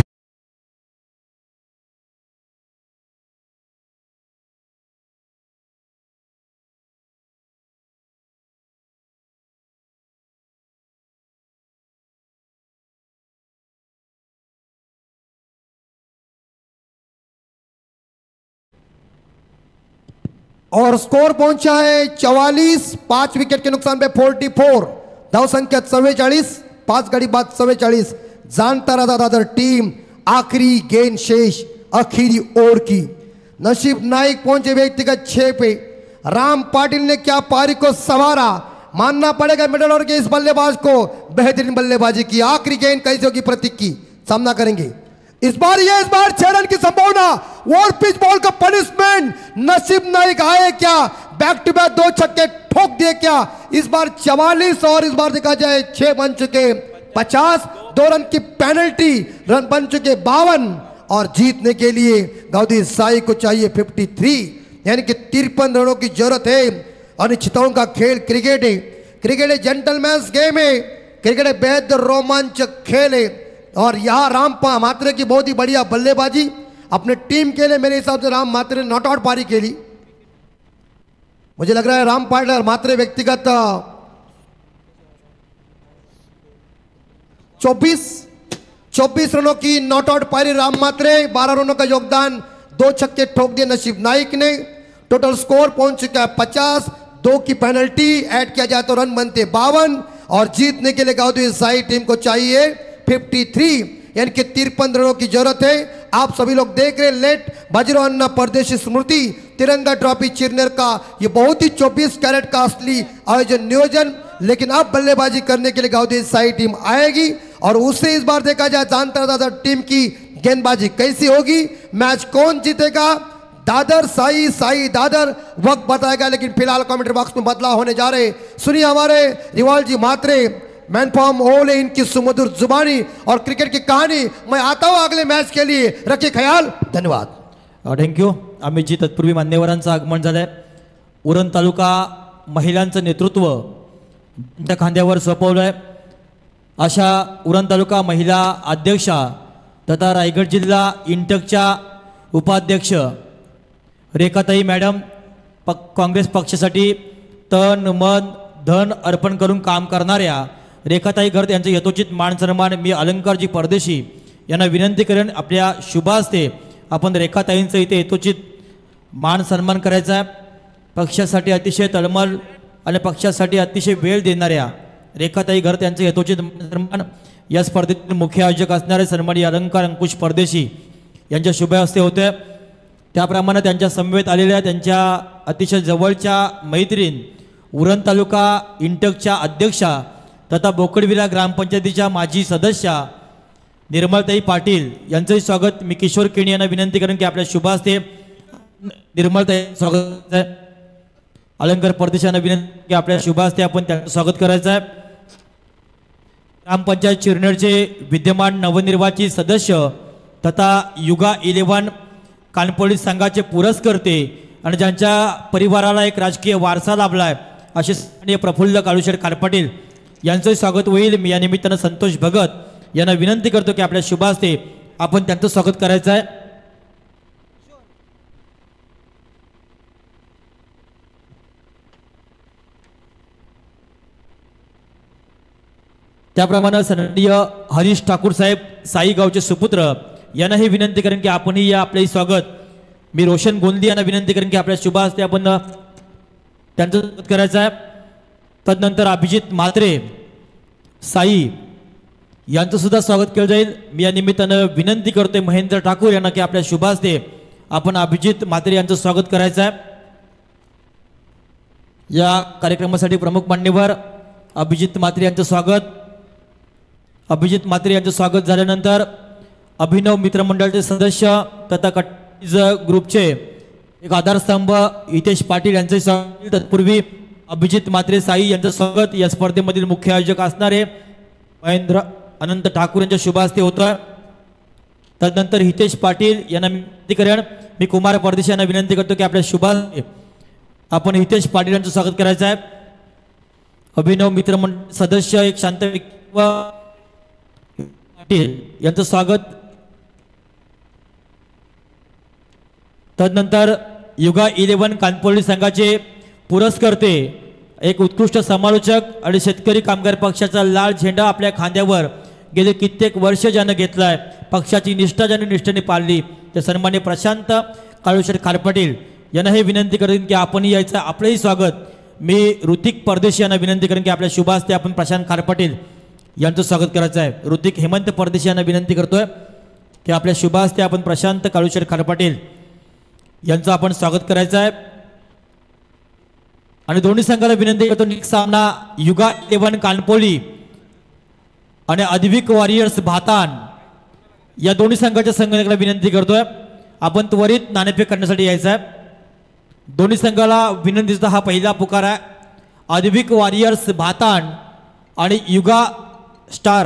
और स्कोर पहुंचा है चवालीस, पांच विकेट के नुकसान पे चौवालीस, धाव संख्या चव्वेचाळीस, पांच गडी बाद चव्वेचाळीस। जानता रहा दादर टीम आखिरी गेंद शेष आखिरी ओवर की। नसीब नाइक पहुंचे व्यक्तिगत छह पे, राम पाटिल ने क्या पारी को संवारा, मानना पड़ेगा मिडल ओवर के इस बल्लेबाज को, बेहतरीन बल्लेबाजी की। आखिरी गेंद कैसे होगी प्रतीक की, सामना करेंगे इस बार, ये इस बार छह रन की संभावना, और पिच बॉल का पनिशमेंट, नसीब नाइक आए क्या, बैक टू बैक दो छक्के ठोक दिए क्या। इस बार चवालीस और इस बार देखा जाए छह बन चुके पचास, दो रन की पेनल्टी, रन बन चुके बावन और जीतने के लिए गाउदी साई को चाहिए तिरेपन, यानी कि तिरपन रनों की जरूरत है। अनिश्चितताओं का खेल क्रिकेट है, क्रिकेट है जेंटलमैन्स गेम है, क्रिकेट है बेहद रोमांचक खेल है। और यहाँ राम मात्रे की बहुत ही बढ़िया बल्लेबाजी अपने टीम के लिए, मेरे हिसाब से राम मात्रे ने नॉट आउट पारी खेली। मुझे लग रहा है राम पाटिल और मात्रे व्यक्तिगत चौबीस चौबीस रनों की नॉट आउट पारी राम मात्रे, बारह रनों का योगदान, दो छक्के ठोक दिए नसीब नाइक ने। टोटल स्कोर पहुंच चुका है पचास, दो की पेनल्टी ऐड किया जाए तो रन बनते बावन और जीतने के लिए गाउदी साई टीम को चाहिए तिरेपन, यानी कि तिरपन रनों की जरूरत है। आप सभी लोग देख रहे लेट बाजीराव अन्ना परदेशी स्मृति तिरंगा ट्रॉफी चिरनेर का ये बहुत ही चौबीस कैरेट का असली आयोजन नियोजन। लेकिन अब बल्लेबाजी करने के लिए गाउदी साई टीम आएगी और उससे इस बार देखा जाए जानता दादर टीम की गेंदबाजी कैसी होगी, मैच कौन जीतेगा, दादर साई साई दादर, वक्त बताएगा। लेकिन फिलहाल कमेंट्री बॉक्स में बदलाव होने जा रहे, सुनिए हमारे रिवाल जी मात्रे, मैन फॉर्म ओले, इनकी सुमधुर जुबानी और क्रिकेट की कहानी। मैं आता हूं अगले मैच के लिए, रखिए ख्याल, धन्यवाद। थँक्यू अमितजी। तत्पूर्वी मान्यवरांचं आगमन झालंय। उरण तालुका महिलांचं नेतृत्व त्या खांद्यावर सोपवलंय अशा उरण तालुका महिला अध्यक्षा तथा रायगड जिल्हा इंटकच्या उपाध्यक्ष रेखाताई मॅडम, पक काँग्रेस पक्षासाठी तन मन धन अर्पण करून काम करणाऱ्या रेखाताई घरत यांचे यथोचित मान सन्मान मी अलंकारजी परदेशी यांना विनंती करेन, आपल्या शुभ हस्ते आपण रेखाताईंचं इथे यथोचित मान सन्मान करायचा आहे। पक्षासाठी अतिशय तळमळ आणि पक्षासाठी अतिशय वेळ देणाऱ्या रेखाताई घरत यांचे यथोचित मान सन्मान या स्पर्धेतील मुख्य आयोजक असणारे सन्माननीय अलंकार अंकुश परदेशी यांच्या शुभ हस्ते होते. त्याप्रमाणे त्यांच्या समवेत आलेल्या त्यांच्या अतिशय जवळच्या मैत्रीण उरण तालुका इंटकच्या अध्यक्षा तथा बोकडविरा ग्रामपंचायतीच्या माजी सदस्या निर्मलताई पाटील यांचंही स्वागत मी किशोर केणी यांना विनंती करेन की आपल्या शुभ हस्ते निर्मलताई स्वागत आहे. अलंकार परदेशी यांना विनंती की आपल्या शुभ हस्ते आपण त्यांचं स्वागत करायचं आहे. ग्रामपंचायत चिरनेरचे विद्यमान नवनिर्वाचित सदस्य तथा युगा इलेव्हन कानपोली संघाचे पुरस्कर्ते आणि ज्यांच्या परिवाराला एक राजकीय वारसा लाभला आहे असे सन्माननीय प्रफुल्ल काळूशेठ खारपाटील यांचंही स्वागत होईल. मी या निमित्तानं संतोष भगत यांना विनंती करतो की आपल्या शुभ हस्ते आपण त्यांचं स्वागत करायचं आहे. त्याप्रमाणे सन्माननीय हरीश ठाकूर साहेब साई गावचे सुपुत्र यांना ही विनंती करेन की आपणही या आपले स्वागत मी रोशन गोंदी यांना विनंती करेन की आपल्या शुभ हस्ते आपण त्यांचं स्वागत करायचं आहे. तदनंतर अभिजित म्हात्रे साई यांचं सुद्धा स्वागत केलं जाईल. मी या निमित्तानं विनंती करतोय महेंद्र ठाकूर यांना की आपल्या शुभ हस्ते आपण अभिजित म्हात्रे यांचं स्वागत करायचं आहे. या कार्यक्रमासाठी प्रमुख मान्यवर अभिजित म्हात्रे यांचं स्वागत. अभिजित म्हात्रे यांचं स्वागत झाल्यानंतर अभिनव मित्रमंडळाचे सदस्य तथा कट्टीज ग्रुपचे एक आधारस्तंभ हितेश पाटील यांचे स्वागत. तत्पूर्वी अभिजित म्हात्रे साई यांचं स्वागत या स्पर्धेमधील मुख्य आयोजक असणारे महेंद्र अनंत ठाकूर यांच्या शुभ हस्ते होतं. तदनंतर हितेश पाटील यांना विनंती करेन मी कुमार परदेशी यांना विनंती करतो की आपल्या शुभ हस्ते आपण हितेश पाटील यांचं स्वागत करायचं आहे. अभिनव मित्रमंडळ सदस्य एक शांत पाटील यांचं स्वागत. तदनंतर युगा इलेव्हन कानपोली संघाचे पुरस्कर्ते एक उत्कृष्ट समालोचक आणि शेतकरी कामगार पक्षाचा लाल झेंडा आपल्या खांद्यावर गेले कित्येक वर्ष ज्यानं घेतलाय पक्षाची निष्ठा ज्याने निष्ठेने पाळली ते सन्मान्य प्रशांत काळूशेठ खारपाटील यांना हे विनंती करेन की आपणही यायचं आपलंही स्वागत मी ऋतिक परदेशी यांना विनंती करेन की आपल्या शुभ हस्ते आपण प्रशांत खारपाटील यांचं स्वागत करायचं आहे. ऋतिक हेमंत परदेशी यांना विनंती करतोय की आपल्या शुभ हस्ते आपण प्रशांत काळूशेठ खारपाटील यांचं आपण स्वागत करायचं आहे. आणि दोन्ही संघाला विनंती करतो एक सामना युगा इलेव्हन कानपोली आणि अद्विक वॉरियर्स भातान या दोन्ही संघाच्या संघटनेला विनंती करतोय आपण त्वरित नाणेफेक करण्यासाठी यायचं आहे. दोन्ही संघाला विनंतीचा हा पहिला पुकार आहे. अद्विक वॉरियर्स भातान आणि Yuga star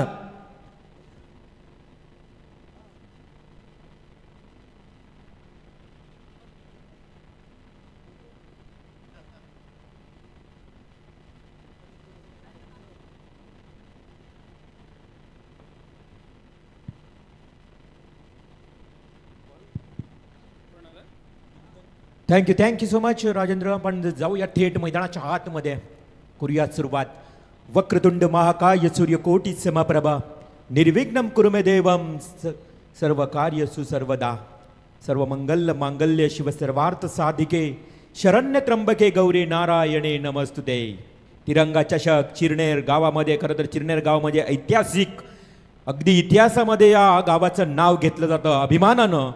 thank you thank you so much Rajendra. आपण जाऊया थेट मैदानाच्या आतमध्ये करूयात सुरुवात. वक्रतुंड महाकाय सूर्यकोटी समप्रभा निर्विघ्नं कुरु मे देवं सर्व कार्यसु सर्वदा सर्वमंगल मांगल्य शिव सर्वार्थ साधिके शरण्य त्र्यंबके गौरी नारायणे नमस्तुते. तिरंगा चषक चिरनेर गावामध्ये खरं तर चिरनेर गाव म्हणजे ऐतिहासिक अगदी इतिहासामध्ये या गावाचं नाव घेतलं जातं अभिमानानं.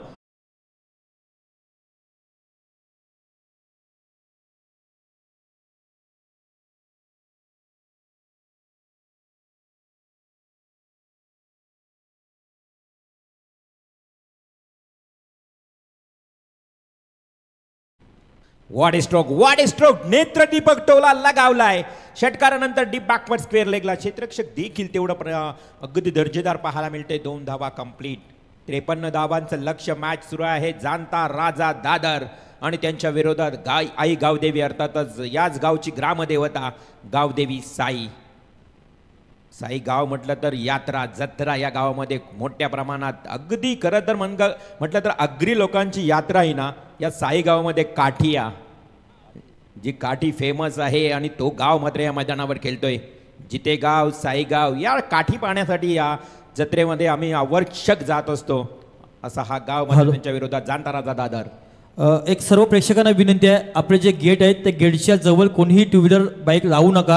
वॉट स्ट्रोक वॉट स्ट्रोक नेत्र दीपक टोला लगावलाय. षटकारानंतर डीप बॅकवर्ड स्क्वेअर लेगला क्षेत्ररक्षक देखील तेवढं अगदी दर्जेदार पाहायला मिळते. दोन धावा कंप्लीट. त्रेपन्न धावांचं लक्ष्य. मॅच सुरू आहे. जाणता राजा दादर आणि त्यांच्या विरोधात गाय आई गावदेवी अर्थातच याच गावची ग्रामदेवता गावदेवी साई. साई गाव म्हटलं तर यात्रा जत्रा या गावामध्ये मोठ्या प्रमाणात अगदी खरं तर मन म्हटलं तर अग्री लोकांची यात्रा आहे ना या साई गावामध्ये काठिया जी काठी फेमस आहे आणि तो गाव मात्र या मैदानावर खेळतोय. जिथे गाव साई गाव या काठी पाहण्यासाठी या जत्रेमध्ये आम्ही आवर्षक जात असतो. असा हा गाव त्यांच्या विरोधात जाणता राजा दादर. एक सर्व प्रेक्षकांना विनंती आहे आपले जे गेट आहेत त्या गेटच्या जवळ कोणीही टू व्हीलर बाईक लावू नका.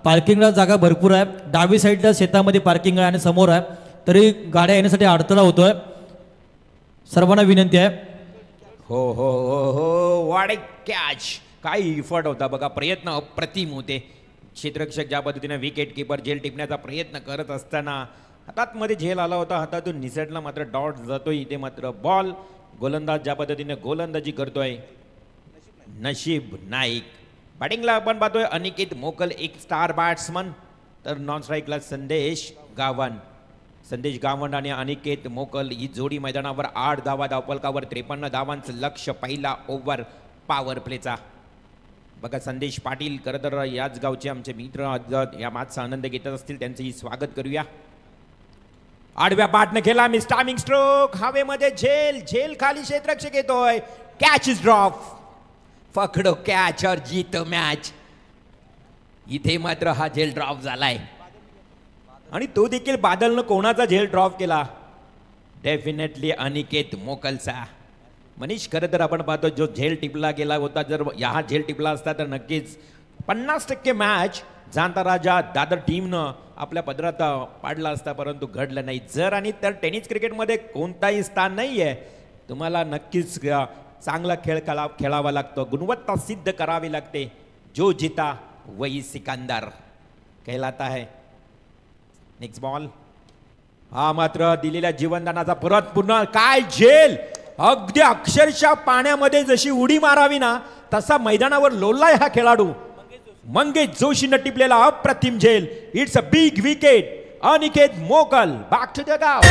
पार्किंगला जागा भरपूर आहे, डावी साईडला शेतामध्ये पार्किंग आहे आणि समोर आहे, तरी गाड्या येण्यासाठी अडथळा होतोय. सर्वांना विनंती आहे. हो हो हो हो वाडे कॅच. काय इफर्ट होता बघा, प्रयत्न अप्रतिम होते. क्षेत्ररक्षक ज्या पद्धतीने विकेट किपर झेल टिपण्याचा प्रयत्न करत असताना हातात मध्ये झेल आला होता, हातातून निसटला, मात्र डॉट जातोय. इथे मात्र बॉल. गोलंदाज ज्या पद्धतीने गोलंदाजी करतोय नशीब नाईक. बॅटिंगला आपण पाहतोय अनिकेत मोकल एक स्टार बॅट्समन, तर नॉन स्ट्राईकला संदेश गावंड. संदेश गावंड आणि अनिकेत मोकल ही जोडी मैदानावर आठ धावा, धावफलकावर त्रेपन्न धावांचं लक्ष. पहिला ओव्हर पॉवर प्लेचा. बघा संदेश पाटील खरं तर याच गावचे आमचे मित्र या मॅचचा आनंद घेत असतील, त्यांचंही स्वागत करूया. आडव्या बॅटने खेळला मिस टायमिंग स्ट्रोक. हवेमध्ये झेल, झेल खाली क्षेत्ररक्षक येतोय. Catch is drop. पकडो कॅच और जीत मॅच. इथे मात्र हा झेल ड्रॉप झालाय आणि तो देखील बादलनं कोणाचा झेल ड्रॉप केला? डेफिनेटली अनिकेत मोकलचा. मनीष खरं तर आपण पाहतो जो झेल टिपला गेला होता, जर हा झेल टिपला असता तर नक्कीच पन्नास टक्के मॅच जाणता राजा दादर टीमनं आपल्या पदरात पाडला असता, परंतु घडलं नाही. जर आणि तर टेनिस क्रिकेटमध्ये कोणताही स्थान नाही आहे, तुम्हाला नक्कीच चांगला खेळ खेळा खेळावा लागतो, गुणवत्ता सिद्ध करावी लागते. जो जिता वही सिकंदर कहलाता है. Next ball. हा मात्र दिलेल्या जीवनदानाचा परत पुन्हा काय झेल. अगदी अक्षरशः पाण्यामध्ये जशी उडी मारावी ना तसा मैदानावर लोळलाय हा खेळाडू. मंगेश जोशीनं टिपलेला अप्रतिम झेल. It's a big wicket. Aniket Mokal back to the गाव.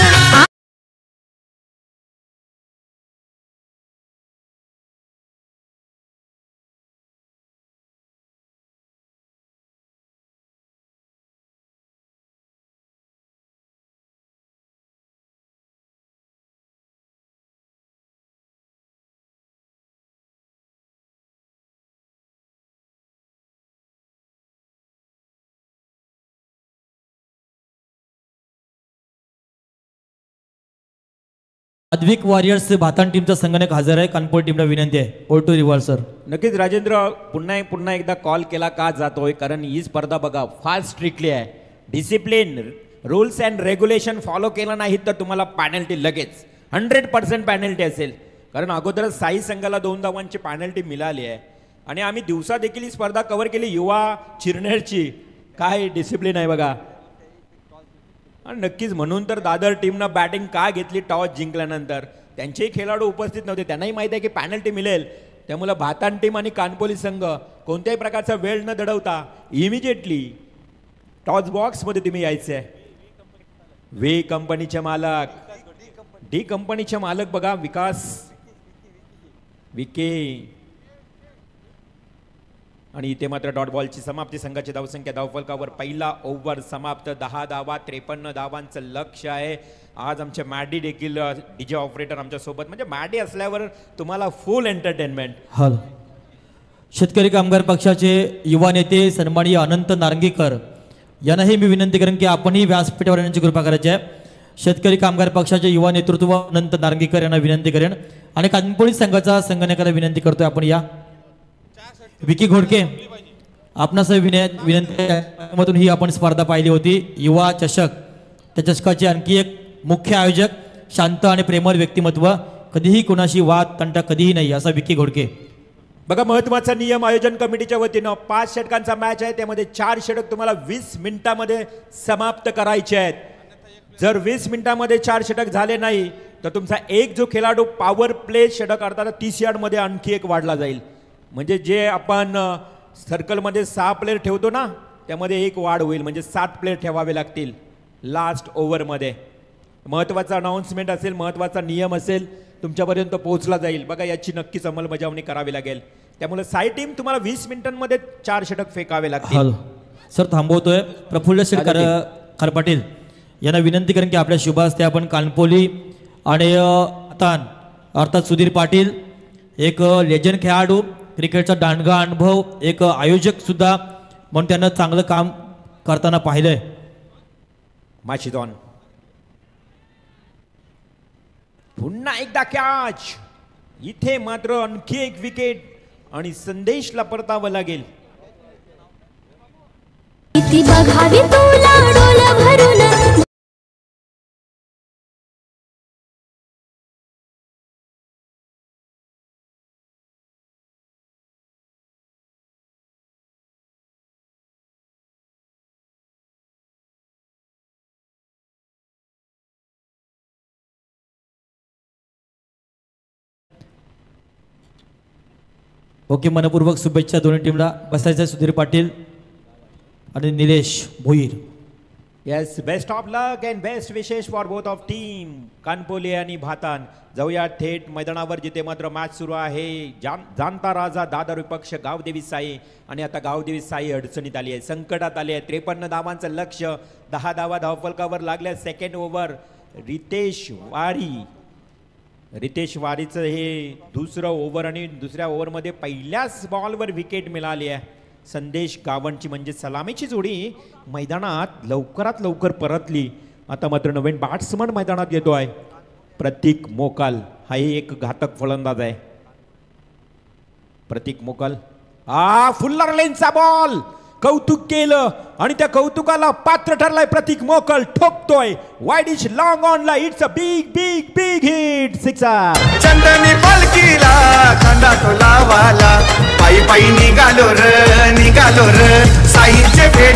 अद्विक वॉरियर्स भातान टीमचा संगणक हजर आहे. कानपूर टीमला विनंती आहे. ओल टू रिव्हर्स सर. नक्कीच राजेंद्र, पुन्हा पुन्हा एकदा कॉल केला का जातोय, कारण ही स्पर्धा बघा फार स्ट्रिक्टली आहे. Discipline, rules and regulation follow केलं नाही तर तुम्हाला पॅनल्टी लगेच हंड्रेड पर्सेंट पॅनल्टी असेल. कारण अगोदरच साई संघाला दोन धावांची पॅनल्टी मिळाली आहे आणि आम्ही दिवसा देखील ही स्पर्धा कव्हर केली. युवा चिरनेरची काय डिसिप्लिन आहे बघा. आणि नक्कीच म्हणून तर दादर टीमनं बॅटिंग का घेतली टॉस जिंकल्यानंतर. त्यांचेही खेळाडू उपस्थित नव्हते, त्यांनाही माहिती आहे की पॅनल्टी मिळेल. त्यामुळे भातान टीम आणि कानपोली संघ कोणत्याही प्रकारचा वेळ न दडवता इमिजिएटली टॉस बॉक्समध्ये तुम्ही यायचे आहे. वे कंपनीचे मालक, डी कंपनीचे मालक बघा विकास विके. आणि इथे मात्र डॉट बॉलची समाप्ती. संघाची धावसंख्या धावफलकावर पहिला ओव्हर समाप्त. दहा धावा, त्रेपन्न धावांचं लक्ष आहे. आज आमचे मॅडी देखील डीजे ऑपरेटर आमच्या सोबत, म्हणजे मॅडी असल्यावर तुम्हाला फुल एंटरटेनमेंट. हल शेतकरी कामगार पक्षाचे युवा नेते सन्माननीय अनंत नारंगीकर यांनाही मी विनंती करेन की आपणही व्यासपीठावर येण्याची कृपा करायची आहे. शेतकरी कामगार पक्षाचे युवा नेतृत्व अनंत नारंगीकर यांना विनंती करेन आणि कानपोली संघाचा संगणकाला विनंती करतोय आपण या. विकी घोडके आपणास विनंती ही आपण स्पर्धा पाहिली होती. युवा चषक, त्या चषकाचे आणखी एक मुख्य आयोजक शांत आणि प्रेमळ व्यक्तिमत्व, कधीही कोणाशी वाद तंटा कधीही नाही, असा विकी घोडके. बघा महत्वाचा नियम आयोजन कमिटीच्या वतीनं पाच षटकांचा मॅच आहे, त्यामध्ये चार षटक तुम्हाला वीस मिनिटांमध्ये समाप्त करायचे आहेत. जर वीस मिनिटांमध्ये चार षटक झाले नाही तर तुमचा एक जो खेळाडू पॉवर प्ले षटक अर्थात तीस यार्डमध्ये आणखी एक वाढला जाईल. म्हणजे जे आपण सर्कलमध्ये सहा प्लेयर ठेवतो ना त्यामध्ये एक वाढ होईल, म्हणजे सात प्लेयर ठेवावे लागतील लास्ट ओव्हरमध्ये. महत्त्वाचा अनाऊन्समेंट असेल, महत्त्वाचा नियम असेल, तुमच्यापर्यंत पोहोचला जाईल. बघा याची नक्कीच अंमलबजावणी करावी लागेल. त्यामुळे साई टीम तुम्हाला वीस मिनिटांमध्ये चार षटक फेकावे लागतील. सर थांबवतोय. प्रफुल्ल शेठ खरपाटील यांना विनंती करेन की आपल्या शुभ हस्ते आपण कानपोली आणि तान अर्थात सुधीर पाटील, एक लेजंड खेळाडू, क्रिकेटचा दांडगा अनुभव, एक आयोजक सुद्धा म्हणून त्यांना चांगलं काम करताना पाहिलंय. Match on. पुन्हा एकदा कॅच. इथे मात्र आणखी एक विकेट आणि संदेशला परतावं लागेल. द्यावी तुला डोल भरून ओके, मनपूर्वक शुभेच्छा दोन्ही टीमला. बसायचं सुधीर पाटील आणि Nilesh Bhoir. Yes, best of luck and best wishes for both of team. Kanpole आणि भातान जाऊया थेट मैदानावर, जिथे मात्र मॅच सुरू आहे. जान जाणता राजा दादर विपक्ष गावदेवी साई. आणि आता गावदेवी साई अडचणीत आली आहे, संकटात आली आहे. त्रेपन्न धावांचं लक्ष, दहा धावा धावफलकावर लागल्या. सेकंड ओव्हर रितेश वारी. रितेश वारीचं हे दुसरं ओव्हर आणि दुसऱ्या ओव्हरमध्ये पहिल्याच बॉलवर विकेट मिळाली आहे. संदेश गावंडची म्हणजे सलामीची जोडी मैदानात लवकरात लवकर परतली. आता मात्र नवीन बॅट्समन मैदानात येतो आहे, प्रतीक मोकाल. हाही एक घातक फलंदाज आहे. प्रतीक मोकाल, आ फुल्लर लेनचा बॉल, कौतुक केलं आणि त्या कौतुकाला पात्र ठरलाय प्रतीक मोकल. ठोकतोय वाईड इज लॉंग ऑन ला. It's a big big big hit, sixer. चंदनी पलकीला कांदा तो लावाला, पायी पायी निघालो र निघालो र साईचे भेट.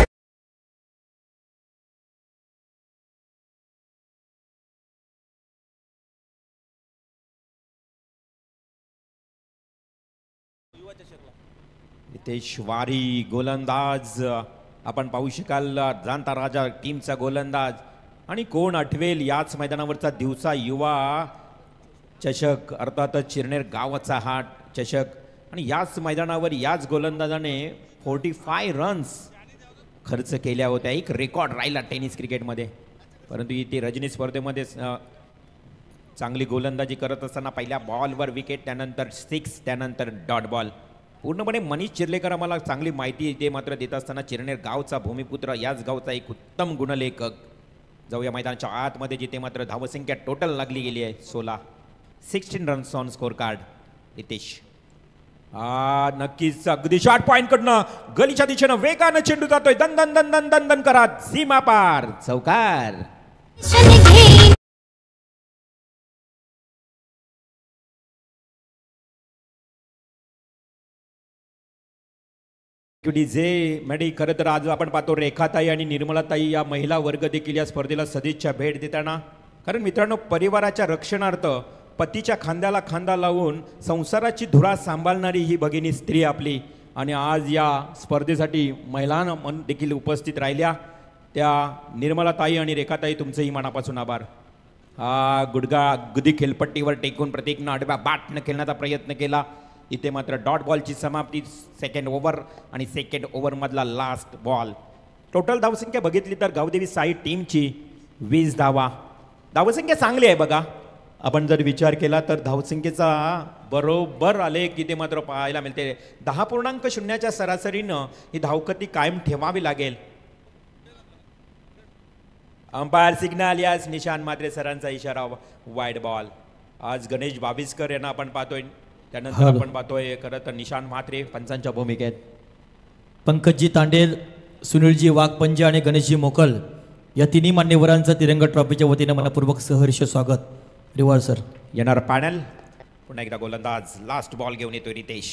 रितेश वारी गोलंदाज आपण पाहू शकाल, जाणता राजा टीमचा गोलंदाज. आणि कोण आठवेल याच मैदानावरचा दिवसा युवा चषक, अर्थातच चिरनेर गावाचा हा चषक. आणि याच मैदानावर याच गोलंदाजाने फोर्टी फाय रन्स खर्च केल्या होत्या. एक रेकॉर्ड राहिला टेनिस क्रिकेटमध्ये. परंतु इथे रजनी स्पर्धेमध्ये चांगली गोलंदाजी करत असताना पहिल्या बॉलवर विकेट, त्यानंतर सिक्स, त्यानंतर डॉट बॉल. पूर्णपणे मनीष चिर्लेकर आम्हाला चांगली माहिती ते मात्र देत असताना चिरनेर गावचा भूमिपुत्र, याच गावचा एक उत्तम गुणलेखक. जाऊया मैदानाच्या आतमध्ये, जिथे मात्र धावसंख्या टोटल लागली गेली आहे सोळा. Sixteen runs on score card. Ritesh हा नक्कीच अगदी शॉर्ट पॉइंट कडनं गलीच्या दिशेनं वेगानं चेंडू जातोय. दन दन दन दन दन दन करत सीमा पार, चौकार. जे मॅडी खरं तर आज आपण पाहतो रेखाताई आणि निर्मलाताई या महिला वर्ग देखील या स्पर्धेला सदिच्छा भेट देताना. कारण मित्रांनो, परिवाराच्या रक्षणार्थ पतीच्या खांद्याला खांदा लावून संसाराची धुरा सांभाळणारी ही भगिनी स्त्री आपली. आणि आज या स्पर्धेसाठी महिलांना मन देखील उपस्थित राहिल्या. त्या निर्मलाताई आणि रेखाताई तुमचंही मनापासून आभार. हा गुडगा अगदी खेळपट्टीवर टेकून प्रत्येकनं आडव्या बॅटनं खेळण्याचा प्रयत्न केला. इथे मात्र डॉट बॉलची समाप्ती. सेकंड ओव्हर आणि सेकंड ओव्हरमधला लास्ट बॉल. टोटल धावसंख्या बघितली तर गावदेवी साई टीमची वीस धावा. धावसंख्या चांगली आहे बघा. आपण जर विचार केला तर धावसंख्येचा बरोबर आले की ते मात्र पाहायला मिळते. दहा पूर्णांक शून्याच्या सरासरीनं ही धावगती कायम ठेवावी लागेल. अंपायर सिग्नल, यास निशान मात्रे सरांचा इशारा, वाईड बॉल. आज गणेश बाविस्कर यांना आपण पाहतोय, त्यानंतर आपण पाहतोय खरं तर निशान म्हात्रे पंचांच्या भूमिकेत. पंकजजी तांडेल, सुनीलजी वाघपंजे आणि गणेशजी मोकल या तिन्ही मान्यवरांचं तिरंगा ट्रॉफीच्या वतीनं मनपूर्वक सहर्ष स्वागत. Reward sir. येणार पॅनल पुन्हा एकदा गोलंदाज लास्ट बॉल घेऊन येतोय रितेश.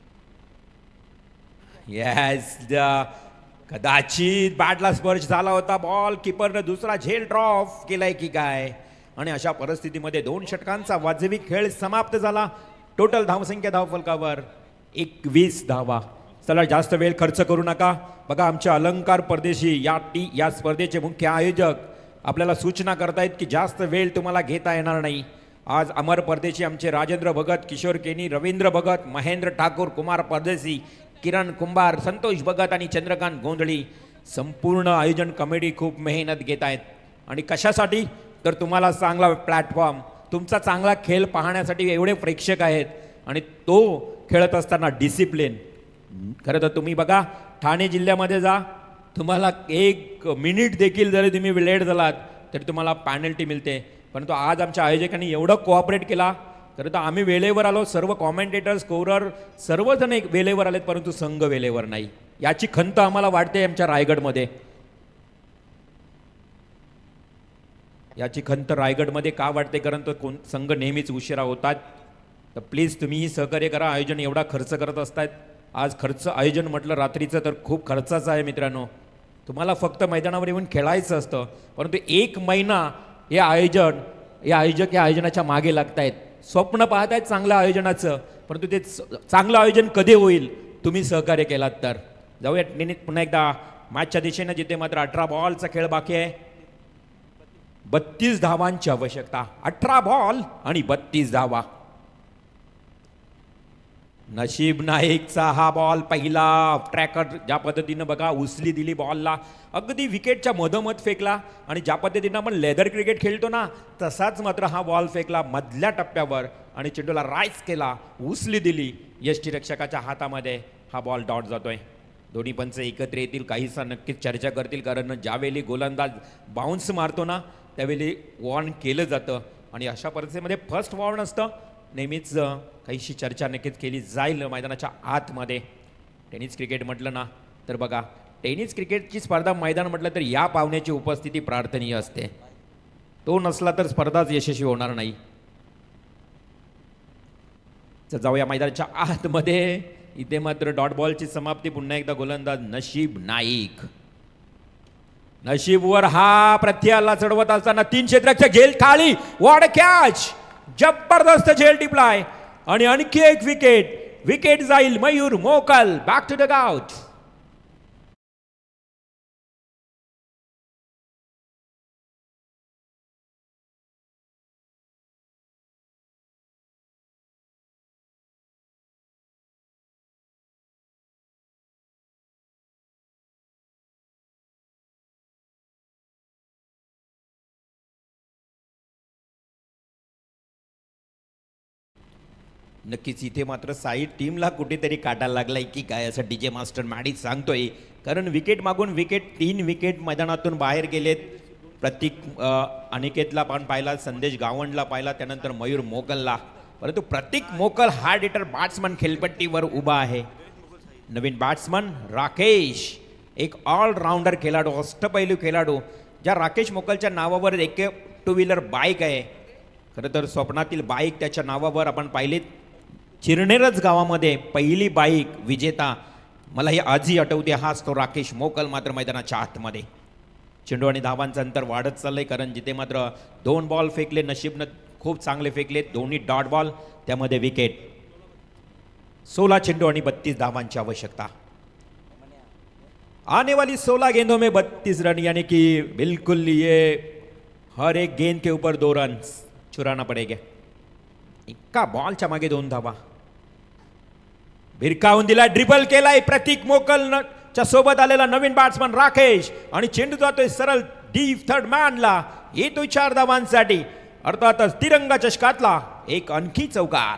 येस, कदाचित बॅटला स्पर्श झाला होता बॉल. किपरनं दुसरा झेल ड्रॉप केलाय की काय. आणि अशा परिस्थितीमध्ये दोन षटकांचा वाजवी खेळ समाप्त झाला. टोटल धावसंख्या धावफलकावर एकवीस धावा. चला जास्त वेळ खर्च करू नका. बघा, आमचे अलंकार परदेशी या टी या स्पर्धेचे मुख्य आयोजक आपल्याला सूचना करतायत की जास्त वेळ तुम्हाला घेता येणार नाही. आज अमर परदेशी, आमचे राजेंद्र भगत, किशोर केनी, रवींद्र भगत, महेंद्र ठाकूर, कुमार परदेशी, किरण कुंभार, संतोष भगत आणि चंद्रकांत गोंधळी संपूर्ण आयोजन कमिटी खूप मेहनत घेत आहेत. आणि कशासाठी तर तुम्हाला चांगला प्लॅटफॉर्म, तुमचा चांगला खेळ पाहण्यासाठी एवढे प्रेक्षक आहेत. आणि तो खेळत असताना डिसिप्लिन. खरं तर तुम्ही बघा, ठाणे जिल्ह्यामध्ये जा, तुम्हाला एक मिनिट देखील जरी तुम्ही लेट झालात तरी तुम्हाला पॅनल्टी मिळते. परंतु आज आमच्या आयोजकांनी एवढं कोऑपरेट केला. खरं तर आम्ही वेळेवर आलो, सर्व कॉमेंटेटर, स्कोरर सर्वजण एक वेळेवर आलेत, परंतु संघ वेळेवर नाही. याची खंत आम्हाला वाटते आमच्या रायगडमध्ये. याची खंत रायगडमध्ये का वाटते, कारण तो कोण संघ नेहमीच उशिरा होतात. तर प्लीज तुम्हीही सहकार्य करा. आयोजन एवढा खर्च करत असतात. आज खर्च आयोजन म्हटलं रात्रीचं तर खूप खर्चाचं आहे मित्रांनो. तुम्हाला फक्त मैदानावर येऊन खेळायचं असतं, परंतु एक महिना हे आयोजन हे आयोजक या आयोजनाच्या मागे लागत आहेत. स्वप्न पाहत आहेत चांगलं आयोजनाचं, परंतु ते चांगलं आयोजन कधी होईल तुम्ही सहकार्य केलात तर. जाऊया टेनिस पुन्हा एकदा मॅचच्या दिशेनं, जिथे मात्र अठरा बॉलचा खेळ बाकी आहे. बत्तीस धावांची आवश्यकता. अठरा बॉल आणि बत्तीस धावा. नशीब नाईकचा हा बॉल पहिला ट्रॅकर ज्या पद्धतीनं बघा उचली दिली बॉलला, अगदी विकेटच्या मधोमध फेकला. आणि ज्या पद्धतीनं आपण लेदर क्रिकेट खेळतो ना तसाच मात्र हा बॉल फेकला मधल्या टप्प्यावर आणि चेंडूला राईस केला, उचली दिली. यष्टीरक्षकाच्या हातामध्ये हा बॉल डॉट जातोय. दोन्ही पंच एकत्र येतील, काहीसा नक्कीच चर्चा करतील, कारण ज्यावेळी गोलंदाज बाउन्स मारतो ना त्यावेळी वॉर्न केलं जातं आणि अशा परिस्थितीमध्ये फर्स्ट वॉर्न असतं. नेहमीच काहीशी चर्चा नक्कीच केली जाईल मैदानाच्या आतमध्ये. टेनिस क्रिकेट म्हटलं ना तर बघा, टेनिस क्रिकेटची स्पर्धा मैदान म्हटलं तर या पाहुण्याची उपस्थिती प्रार्थनीय असते. तो नसला तर स्पर्धाच यशस्वी होणार नाही. तर जाऊया मैदानाच्या आतमध्ये. इथे मात्र डॉट बॉलची समाप्ती. पुन्हा एकदा गोलंदाज नशीब नाईक. नशीबवर हा प्रत्याला चढवत असताना तीन क्षेत्राच्या झेल खाली, वॉट कॅच, जबरदस्त झेल टिपलाय आणि आणखी एक विकेट. विकेट जाईल Mayur Mokal. Back to the out. नक्कीच इथे मात्र साई टीमला कुठेतरी काटायला लागलाय की काय असं डी जे मास्टर मॅडीच सांगतोय, कारण विकेट मागून विकेट, तीन विकेट मैदानातून बाहेर गेलेत. प्रतीक अनिकेतला पण पाहिला, संदेश गावंडला पाहिला, त्यानंतर मयूर मोकलला. परंतु प्रतीक मोकल हार्ड हिटर बॅट्समन खेळपट्टीवर उभा आहे. नवीन बॅट्समन राकेश, एक ऑलराऊंडर खेळाडू, अष्टपैलू खेळाडू. ज्या राकेश मोकलच्या नावावर एक टू व्हीलर बाईक आहे. खरं तर स्वप्नातील बाईक त्याच्या नावावर आपण पाहिलीत. चिरनेरच गावामध्ये पहिली बाईक विजेता मला हे आजही आठवते, हाच तो राकेश मोकल. मात्र मैदानाच्या आतमध्ये चेंडू आणि धावांचं अंतर वाढत चाललंय, कारण जिथे मात्र दोन बॉल फेकले नशीबनं खूप चांगले फेकले, दोन्ही डॉट बॉल, त्यामध्ये विकेट. सोळा चेंडू आणि बत्तीस धावांची आवश्यकता. आने वाली सोलह गेंदों में बत्तीस रन, यानी कि बिल्कुल ये हर एक गेंद के ऊपर दो रन चुराना पड़ेगा. एका बॉलच्या मागे दोन धावा. भिरकावून दिला, ड्रिबल केलाय प्रतीक मोकल च्या सोबत आलेला नवीन बॅट्समन राकेश आणि चेंडू जातोय सरळ डीप थर्ड मॅनला. येतोय चार धावांसाठी. अर्थातच तिरंगा चषकातला एक आणखी चौकार.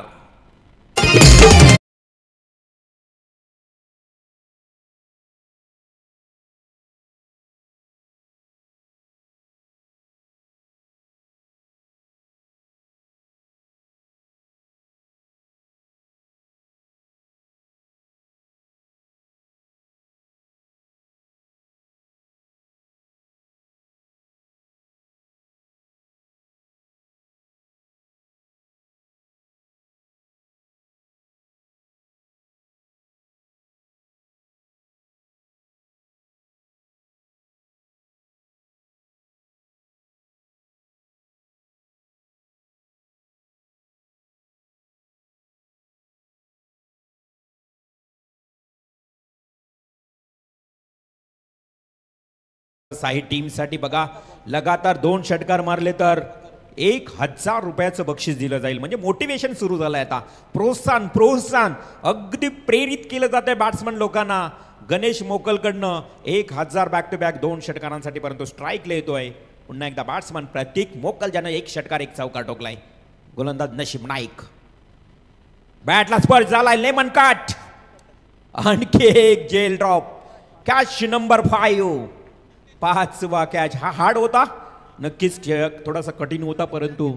साई टीम साठी बघा, लगातार दोन षटकार मारले तर एक हजार रुपयाचं बक्षीस दिलं जाईल. म्हणजे मोटिवेशन सुरू झालंय आता. प्रोत्साहन प्रोत्साहन अगदी प्रेरित केलं जात आहे बॅट्समन लोकांना. गणेश मोकलकडनं एक हजार बॅक टू बॅक दोन षटकारांसाठी, परंतु स्ट्राईक येतोय. पुन्हा एकदा बॅट्समन प्रतीक मोकल ज्यानं एक षटकार एक चौकार टोकलाय. गोलंदाज नशीब नाईक. बॅटला स्पर्श झालाय, लेमन काट. आणखी एक जेल ड्रॉप. Catch number five. पाचवा कॅच. हा हार्ड होता नक्कीच, थोडासा कठीण होता, परंतु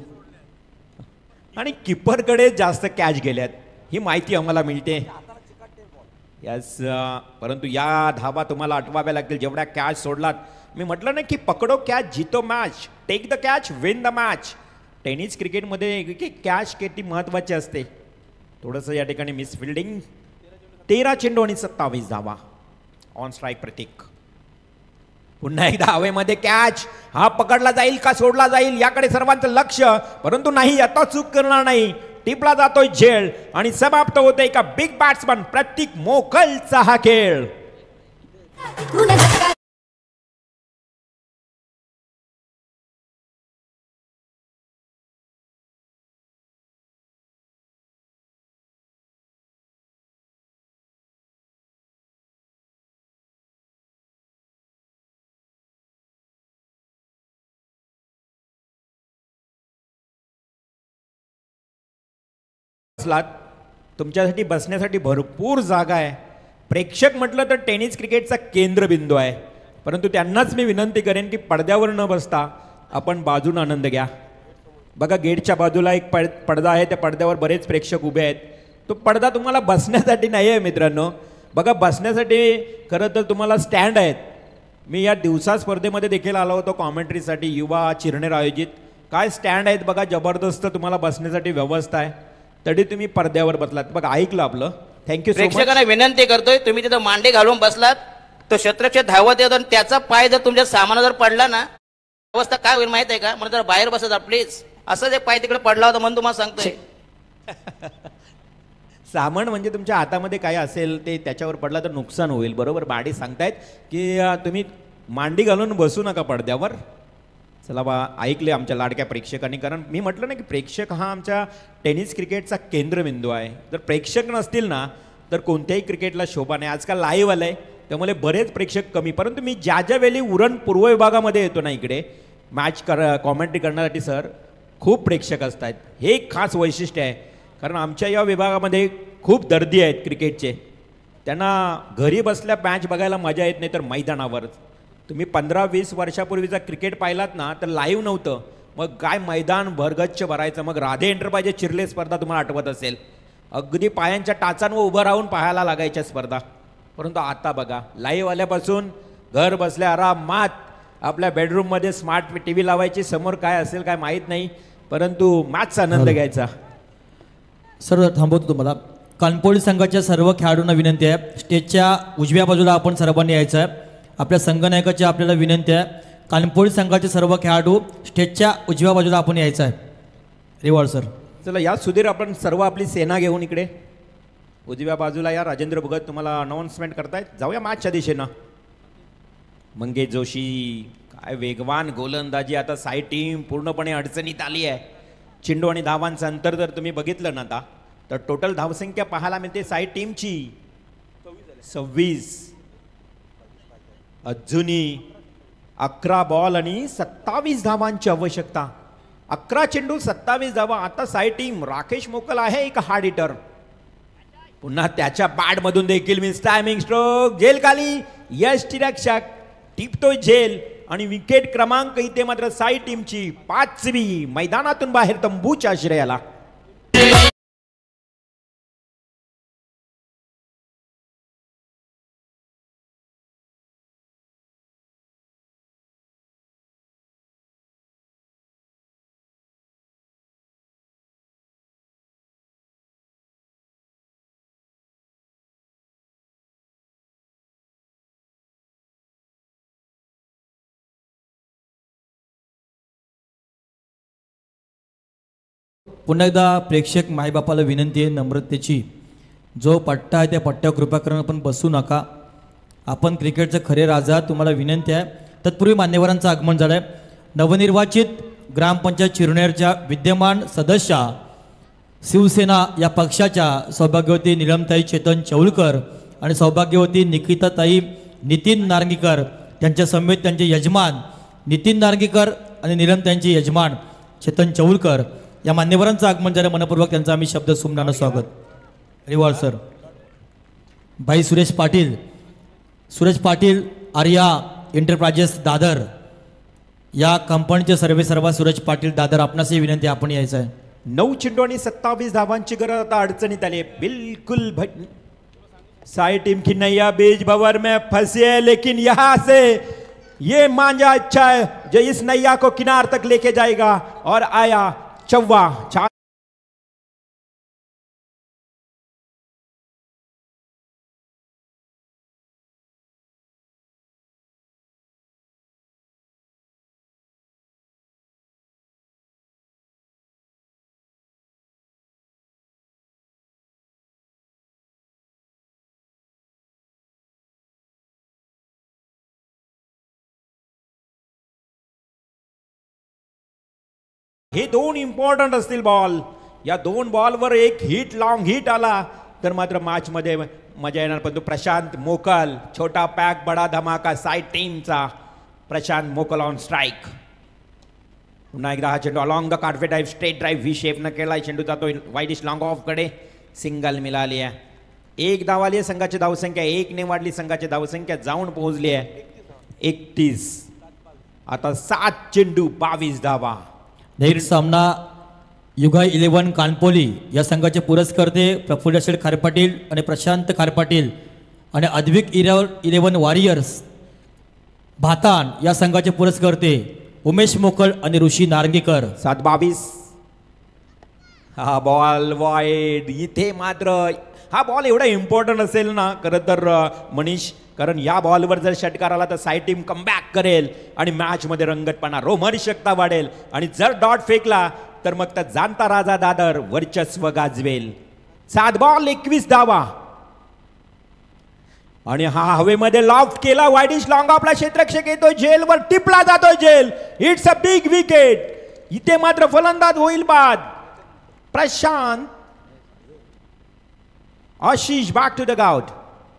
आणि किपरकडे जास्त कॅच गेल्यात ही माहिती आम्हाला मिळते. यस परंतु या धावा तुम्हाला आठवाव्या लागतील जेवढ्या कॅच सोडलात. मी म्हटलं ना की पकडो कॅच जितो match, take the catch win the match. Tennis क्रिकेटमध्ये कॅच किती महत्त्वाची असते. थोडंसं या ठिकाणी मिस फिल्डिंग. तेरा चेंडू आणि सत्तावीस धावा. On strike Pratik. पुन्हा एकदा हवेमध्ये कॅच. हा पकडला जाईल का सोडला जाईल याकडे सर्वांचं लक्ष, परंतु नाही आता चूक करणार नाही. टिपला जातोय झेल आणि समाप्त होते एका बिग बॅट्समन प्रतीक मोकलचा हा खेळ. तुमच्यासाठी बसण्यासाठी भरपूर जागा आहे. प्रेक्षक म्हटलं तर टेनिस क्रिकेटचा केंद्रबिंदू आहे, परंतु त्यांनाच मी विनंती करेन की पडद्यावर न बसता आपण बाजून आनंद घ्या. बघा गेटच्या बाजूला एक पड पडदा आहे, त्या पडद्यावर बरेच प्रेक्षक उभे आहेत. तो पडदा तुम्हाला बसण्यासाठी नाही आहे मित्रांनो. बघा बसण्यासाठी खरं तर तुम्हाला स्टँड आहेत. मी या दिवसा स्पर्धेमध्ये देखील आलो होतो कॉमेंट्रीसाठी, युवा चिरनेर आयोजित. काय स्टँड आहेत बघा, जबरदस्त तुम्हाला बसण्यासाठी व्यवस्था आहे, तरी तुम्ही पडद्यावर बसलात. बघा ऐकलं आपलं. थँक्यू. प्रेक्षकांना विनंती करतोय, तुम्ही तिथं मांडे घालून बसलात तो शत्रक्ष धावत येतो आणि त्याचा पाय जर तुमच्या सामाना जर पडला ना, अवस्था काय होईल माहित आहे का? म्हणून जर बाहेर बसत प्लीज. असंच एक पाय तिकडे पडला होता म्हणून तुम्हाला सांगतोय. सामान म्हणजे तुमच्या हातामध्ये काय असेल ते त्याच्यावर पडला तर नुकसान होईल. बरोबर बाडी सांगतायत की तुम्ही मांडी घालून बसू नका पडद्यावर. चला बा ऐकले आमच्या लाडक्या प्रेक्षकांनी. कारण मी म्हटलं ना की प्रेक्षक हा आमच्या टेनिस क्रिकेटचा केंद्रबिंदू आहे. जर प्रेक्षक नसतील ना तर कोणत्याही क्रिकेटला शोभा नाही. आजकाल लाईव्ह आलंय त्यामुळे बरेच प्रेक्षक कमी. परंतु मी ज्या ज्या वेळी उरण पूर्व विभागामध्ये येतो ना इकडे मॅच कर कॉमेंट्री करण्यासाठी सर खूप प्रेक्षक असतात. हे एक खास वैशिष्ट्य आहे. कारण आमच्या या विभागामध्ये खूप दर्दी आहेत क्रिकेटचे. त्यांना घरी बसल्या मॅच बघायला मजा येत नाही तर मैदानावर. तुम्ही पंधरा वीस वर्षापूर्वीचा क्रिकेट पाहिलात ना तर लाईव्ह नव्हतं, मग काय मैदान भरगच्च भरायचं. मग राधे एंटरप्राइजेस चिरले स्पर्धा तुम्हाला आठवत असेल, अगदी पायांच्या टाचांवर उभं राहून पाहायला लागायच्या स्पर्धा. परंतु आता बघा लाईव्ह आल्यापासून घर बसल्या आरामात आपल्या बेडरूममध्ये स्मार्ट टी व्ही लावायची, समोर काय असेल काय माहीत नाही, परंतु मॅचचा आनंद घ्यायचा. सर थांबवतो तुम्हाला. कानपोळी संघाच्या सर्व खेळाडूंना विनंती आहे, स्टेजच्या उजव्या बाजूला आपण सर्वांनी यायचं आहे. आपल्या संघनायकाची आपल्याला विनंती आहे, कानपोळी संघाचे सर्व खेळाडू स्टेजच्या उजव्या बाजूला आपण यायचं आहे. Reward sir. चला या सुधीर आपण सर्व आपली सेना घेऊन इकडे उजव्या बाजूला या. राजेंद्र भगत तुम्हाला अनाउन्समेंट करतायत. जाऊया मॅचच्या दिशेनं. मंगेश जोशी काय वेगवान गोलंदाजी. आता साई टीम पूर्णपणे अडचणीत आली आहे. चेंडू आणि धावांचं अंतर जर तुम्ही बघितलं ना आता तर टोटल धावसंख्या पाहायला मिळते साई टीमची सव्वीस. अजूनही अकरा बॉल आणि सत्तावीस धावांची आवश्यकता. अकरा चेंडू सत्तावीस धावा. आता साई टीम राकेश मोकल आहे एक हार्ड हिटर. पुन्हा त्याच्या बॅट मधून देखील मिस टायमिंग स्ट्रोक. झेल खाली यष्टिरक्षक टिपतोय झेल आणि विकेट क्रमांक इथे मात्र साई टीमची पाचवी. मैदानातून बाहेर तंबूच्या आश्रयाला. पुन्हा एकदा प्रेक्षक मायबापाला विनंती आहे नम्रतेची, जो पट्टा आहे त्या पट्ट्यावर कृपा करून आपण बसू नका. आपण क्रिकेटचे खरे राजा. तुम्हाला विनंती आहे. तत्पूर्वी मान्यवरांचं आगमन झालं आहे. नवनिर्वाचित ग्रामपंचायत चिरनेरच्या विद्यमान सदस्या शिवसेना या पक्षाच्या सौभाग्यवती निलमताई चेतन चौलकर आणि सौभाग्यवती निकिताताई नितीन नार्गीकर, त्यांच्या समेत त्यांचे यजमान नितीन नार्गीकर आणि निलमताईंचे यजमान चेतन चौलकर या मान्यवरांचं आगमन झालं. मनपूर्वक त्यांचं आम्ही शब्द सुमनानं स्वागत. Reward sir. भाई सुरेश पाटील. सुरेश पाटील आर्या एंटरप्राइजेस दादर या कंपनीचे सर्वे सर्वा सुरेश पाटील दादर. आपणासही विनंती आपण यायचं आहे. नऊ चेंडू आणि सत्तावीस धावांची गरज आता अडचणीत आली. बिलकुल साई टीम की नैया बीज भंवर में फंसी है, लेकिन यहां से ये मांझा अच्छा है जो इस नैया को किनार तक लेके जाएगा। और आया चौवा। हे दोन इम्पॉर्टंट असतील बॉल. या दोन बॉलवर एक हिट लॉंग हिट आला तर मात्र मॅच मध्ये मजा येणार. पण तो प्रशांत मोकल, छोटा पॅक बडा धमाका साईड टीमचा प्रशांत मोकल ऑन स्ट्राईक. पुन्हा एकदा हा चेंडू अलॉंग द कार्फे drive straight drive V shape न केला. चेंडू जातो वाईडिश लॉंग ऑफ कडे. सिंगल मिळाली आहे. एक धाव आली आहे. संघाची धावसंख्या एक ने वाढली. संघाची धावसंख्या जाऊन पोहोचली आहे एकतीस. आता सात चेंडू बावीस धावा. नेक्स्ट सामना युगा इलेव्हन कानपोली या संघाचे पुरस्कर्ते प्रफुल्ल शेठ खारपाटील आणि प्रशांत खारपाटील आणि अद्विक इलेव्हन वॉरियर्स भातान या संघाचे पुरस्कर्ते उमेश मोकळ आणि ऋषी नारंगीकर. सात बावीस. हा बॉल वाईड. इथे मात्र हा बॉल एवढा इम्पॉर्टंट असेल ना खरं तर मनीष, कारण या बॉलवर जर षटकार आला तर साईड टीम कमबॅक करेल आणि मॅच मध्ये रंगतपणा रोमहर्षकता वाढेल. आणि जर डॉट फेकला तर मग त्या जाणता राजा दादर वर्चस्व गाजवेल. सात बॉल एकवीस धावा. आणि हा हवेमध्ये लॉफ्ट केला. वाईडिश लॉंग आपला क्षेत्ररक्षक येतो. जेलवर टिपला जातो. जेल. It's a big wicket. इथे मात्र फलंदाज होईल बाद. Prashant. Ashish back to the ground.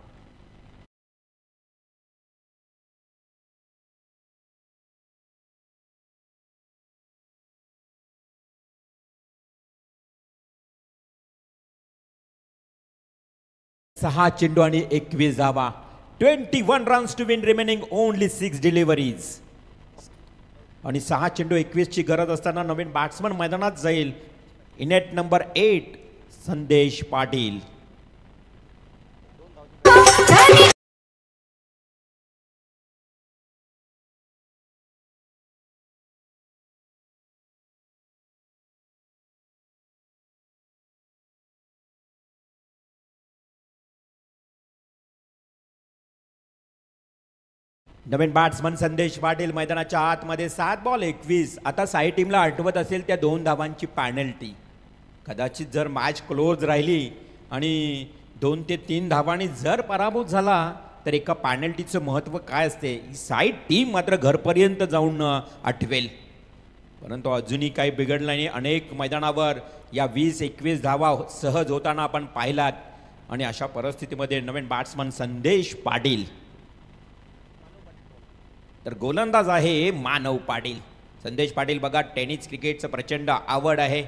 सहा चेंडू आणि एकवीस धावा. Twenty one runs to win remaining only six deliveries. आणि सहा चेंडू एकवीस ची गरज असताना नवीन बॅट्समन मैदानात जाईल. इनेट नंबर एट संदेश पाटील. नवीन बॅट्समन संदेश पाटील मैदानाच्या आतमध्ये. सात बॉल एकवीस. आता साई टीमला आठवत असेल त्या दोन धावांची पॅनल्टी. कदाचित जर मॅच क्लोज राहिली आणि दोन ते तीन धावांनी जर पराभूत झाला तर एका पॅनल्टीचं महत्त्व काय असते साई टीम मात्र घरपर्यंत जाऊन आठवेल. परंतु अजूनही काही बिघडलं नाही. अनेक मैदानावर या वीस एकवीस धावा सहज होताना आपण पाहिलात. आणि अशा परिस्थितीमध्ये नवीन बॅट्समन संदेश पाटील. तर गोलंदाज आहे मानव पाटील. संदेश पाटील बघा टेनिस क्रिकेटचं प्रचंड आवड आहे.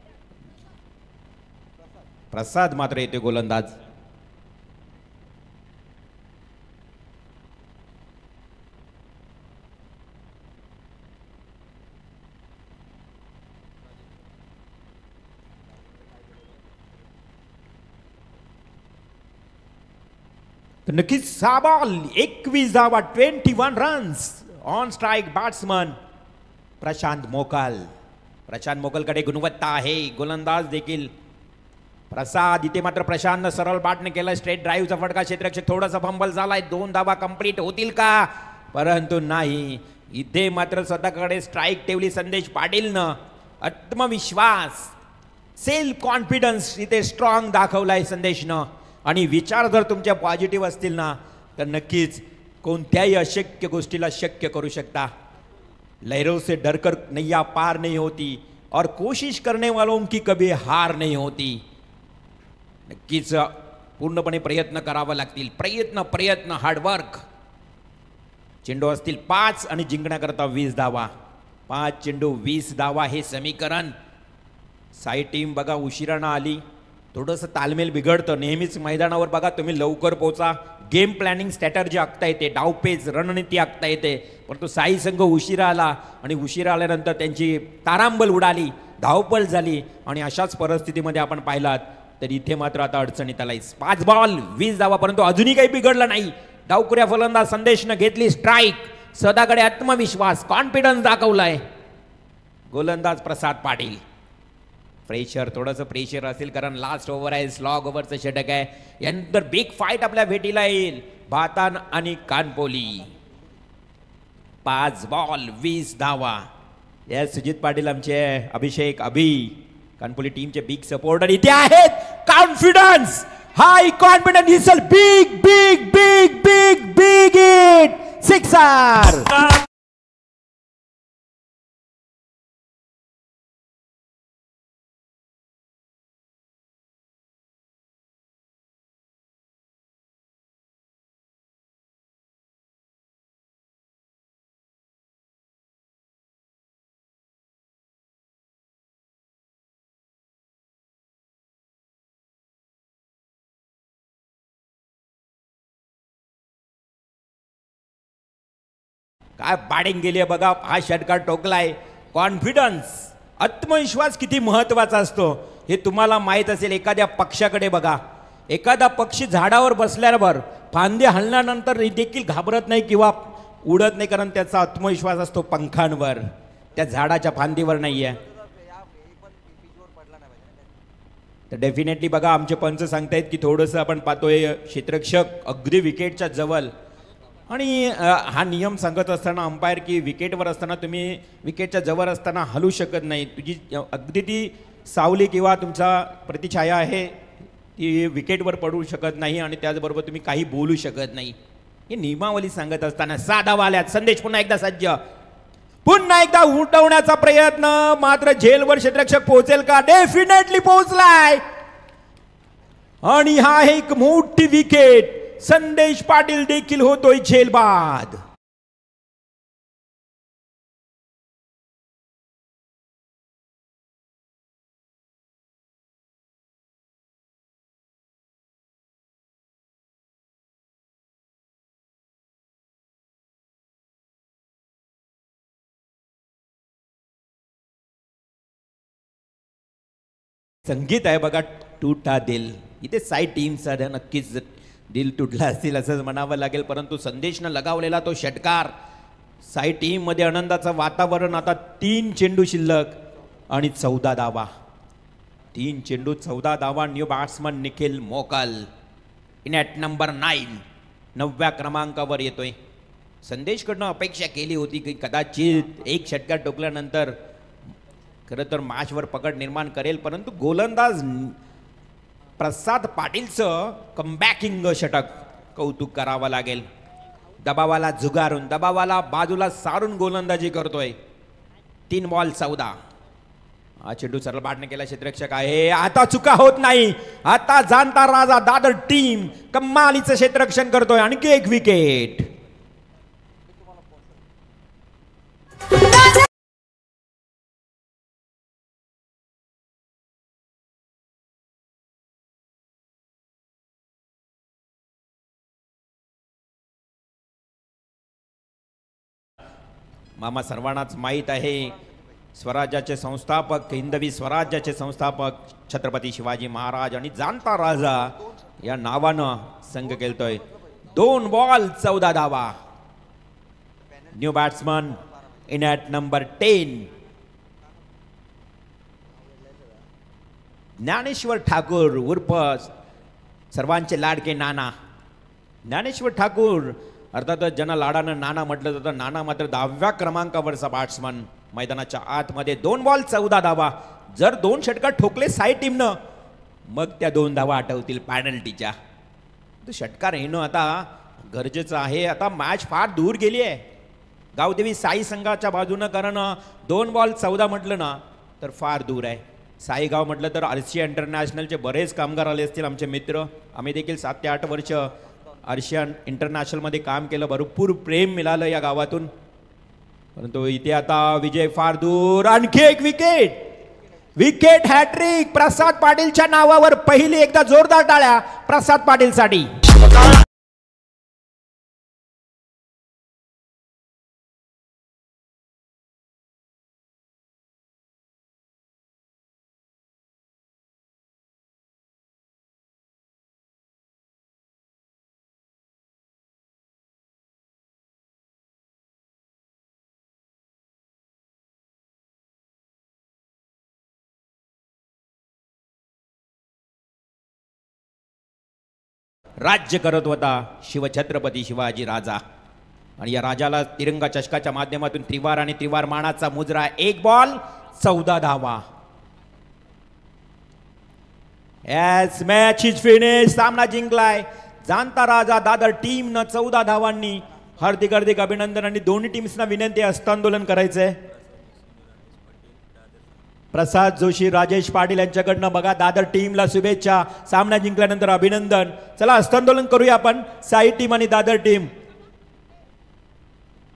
प्रसाद मात्र येते गोलंदाज. तर नक्कीच सहा बॉल एकवीस धावा. Twenty one runs. On strike batsman Prashant Mokal. Prashant मोकलकडे गुणवत्ता आहे. गोलंदाज देखील प्रसाद. इथे मात्र प्रशांतनं सरळ बॅटने केला. स्ट्रेट ड्राईव्हचा फटका. क्षेत्ररक्षक थोडासा फंबल झालाय. दोन धावा कंप्लीट होतील का? परंतु नाही. इथे मात्र स्वतःकडे स्ट्राईक ठेवली संदेश पाटीलनं. आत्मविश्वास, सेल्फ कॉन्फिडन्स इथे स्ट्रॉंग दाखवलाय संदेशनं. आणि विचार जर तुमच्या पॉझिटिव्ह असतील ना तर नक्कीच कोणत्याही अशक्य गोष्टीला शक्य करू शकता. लहरों से डरकर नैया पार नहीं होती और कोशिश करने वालों की कभी हार नहीं होती. नक्कीच पूर्णपणे प्रयत्न करावे लागतील. प्रयत्न प्रयत्न हार्डवर्क. चेंडू असतील पाच आणि जिंकण्याकरता वीस धावा. पाच चेंडू वीस धावा हे समीकरण. साई टीम बघा उशिरानं आली. थोडंसं तालमेल बिघडतं. नेहमीच मैदानावर बघा तुम्ही लवकर पोहोचा. गेम प्लॅनिंग स्ट्रॅटर्जी आखता येते. डावपेच रणनीती आखता येते. परंतु साई संघ उशिरा आला आणि उशिरा आल्यानंतर त्यांची तारांबल उडाली. धावपळ झाली. आणि अशाच परिस्थितीमध्ये आपण पाहिलात तर इथे मात्र आता अडचणीत आलाय. पाच बॉल वीस धावा, परंतु अजूनही काही बिघडलं नाही. डावकुऱ्या फलंदाज संदेशनं घेतली स्ट्राईक. सदाकडे आत्मविश्वास, कॉन्फिडन्स दाखवलाय गोलंदाज प्रसाद पाटील. प्रेशर, थोडंसं प्रेशर असेल कारण लास्ट ओव्हर आहे, स्लॉग ओव्हरचं षटक आहे. यानंतर बिग फाईट आपल्या भेटीला येईल भातान आणि कानपोली. पाच बॉल वीस धावा. या सुजित पाटील आमचे अभिषेक अभि कानपोली टीमचे बिग सपोर्टर इथे आहेत. कॉन्फिडन्स, हाय कॉन्फिडन्स, हिसल big big big big big hit, sixer. काय बॅटिंग गेली आहे बघा. हा षटकार टोकलाय. कॉन्फिडन्स, आत्मविश्वास किती महत्वाचा असतो हे तुम्हाला माहित असेल. एखाद्या पक्षाकडे बघा, एखादा पक्षी झाडावर बसल्यावर फांदी हलल्यानंतर देखील घाबरत नाही किंवा उडत नाही, कारण त्याचा आत्मविश्वास असतो पंखांवर, त्या झाडाच्या फांदीवर नाहीये. तर डेफिनेटली बघा आमचे पंच सांगतायत की थोडंसं आपण पाहतोय क्षेत्ररक्षक अगदी विकेटच्या जवळ, आणि हा नियम सांगत असताना अंपायर की विकेटवर असताना तुम्ही विकेटच्या जवळ असताना हलू शकत नाही. तुझी अगदी ती सावली किंवा तुमचा प्रतिछाया आहे ती विकेटवर पडू शकत नाही, आणि त्याचबरोबर तुम्ही काही बोलू शकत नाही. ही नियमावली सांगत असताना साधा वाल्यात संदेश पुन्हा एकदा सज्ज, पुन्हा एकदा उठवण्याचा प्रयत्न, मात्र झेलवर क्षेत्ररक्षक पोहोचेल का? डेफिनेटली पोहोचलाय, आणि हा एक मोठी विकेट. संदेश पाटील देखील होतोय झेलबाद. संगीत आहे बघा, टूटा दिल. इथे साई टीमचा नक्कीच दिल तुटला असतील असंच म्हणावं लागेल, परंतु संदेशनं लगावलेला तो षटकार, साई टीम मध्ये आनंदाचं वातावरण. आता तीन चेंडू शिल्लक आणि चौदा धावा. तीन चेंडू चौदा धावा. न्यू बॅट्समन निखिल मोकल इन ॲट नंबर नाईन, नवव्या क्रमांकावर येतोय. संदेशकडनं अपेक्षा केली होती की कदाचित एक षटकार टोकल्यानंतर खरं तर मॅचवर पकड निर्माण करेल, परंतु गोलंदाज प्रसाद पाटीलचं कमबॅकिंग षटक कौतुक करावं लागेल. दबावाला झुगारून, दबावाला बाजूला सारून गोलंदाजी करतोय. तीन बॉल चौदा. हा चेंडू सरळ बाटणे केला क्षेत्ररक्षक आहे. आता चुका होत नाही. आता जाणता राजा दादर टीम कमालीचं क्षेत्ररक्षण करतोय. आणखी एक विकेट. मामा सर्वांनाच माहीत आहे, स्वराज्याचे संस्थापक, हिंदवी स्वराज्याचे संस्थापक छत्रपती शिवाजी महाराज आणि जाणता राजा या नावानं संघ खेळतोय. दोन बॉल चौदा धावा. New batsman in at number ten, Dnyaneshwar Thakur उर्फ सर्वांचे लाडके नाना. ज्ञानेश्वर ठाकूर अर्थातच ज्यांना लाडानं नाना म्हटलं जातं, नाना मात्र दहाव्या क्रमांकावरचा बॅट्समन मैदानाच्या आतमध्ये. दोन बॉल चौदा धावा. जर दोन षटकार ठोकले साई टीमनं, मग त्या दोन धावा आठवतील पॅनल्टीच्या. तो षटकार येणं आता गरजेचं आहे. आता मॅच फार दूर गेली आहे गावदेवी साई संघाच्या बाजूनं, कारण दोन बॉल चौदा म्हटलं ना तर फार दूर आहे. साईगाव म्हटलं तर आर्शिया इंटरनॅशनलचे बरेच कामगार आले असतील, आमचे मित्र. आम्ही देखील सात ते आठ वर्ष आर्शिया इंटरनॅशनलमध्ये काम केलं, भरपूर प्रेम मिळालं या गावातून. परंतु इथे आता विजय फार दूर. आणखी एक विकेट. विकेट हॅट्रिक प्रसाद पाटीलच्या नावावर. पहिली एकदा जोरदार टाळ्या प्रसाद पाटीलसाठी. राज्य करत होता शिवछत्रपती शिवाजी राजा. आणि या राजाला तिरंगा चषकाच्या माध्यमातून त्रिवार आणि त्रिवार मानाचा मुजरा. एक बॉल चौदा धावा. Yes, match is finish. सामना जिंकलाय जाणता राजा दादर टीम न चौदा धावांनी. हार्दिक हार्दिक अभिनंदन. आणि दोन्ही टीम्सना विनंती हस्तांदोलन करायचंय. प्रसाद जोशी राजेश पाटील यांच्याकडनं बघा दादर टीमला शुभेच्छा. सामना जिंकल्यानंतर अभिनंदन. चला हस्तांदोलन करूया आपण साई टीम आणि दादर टीम.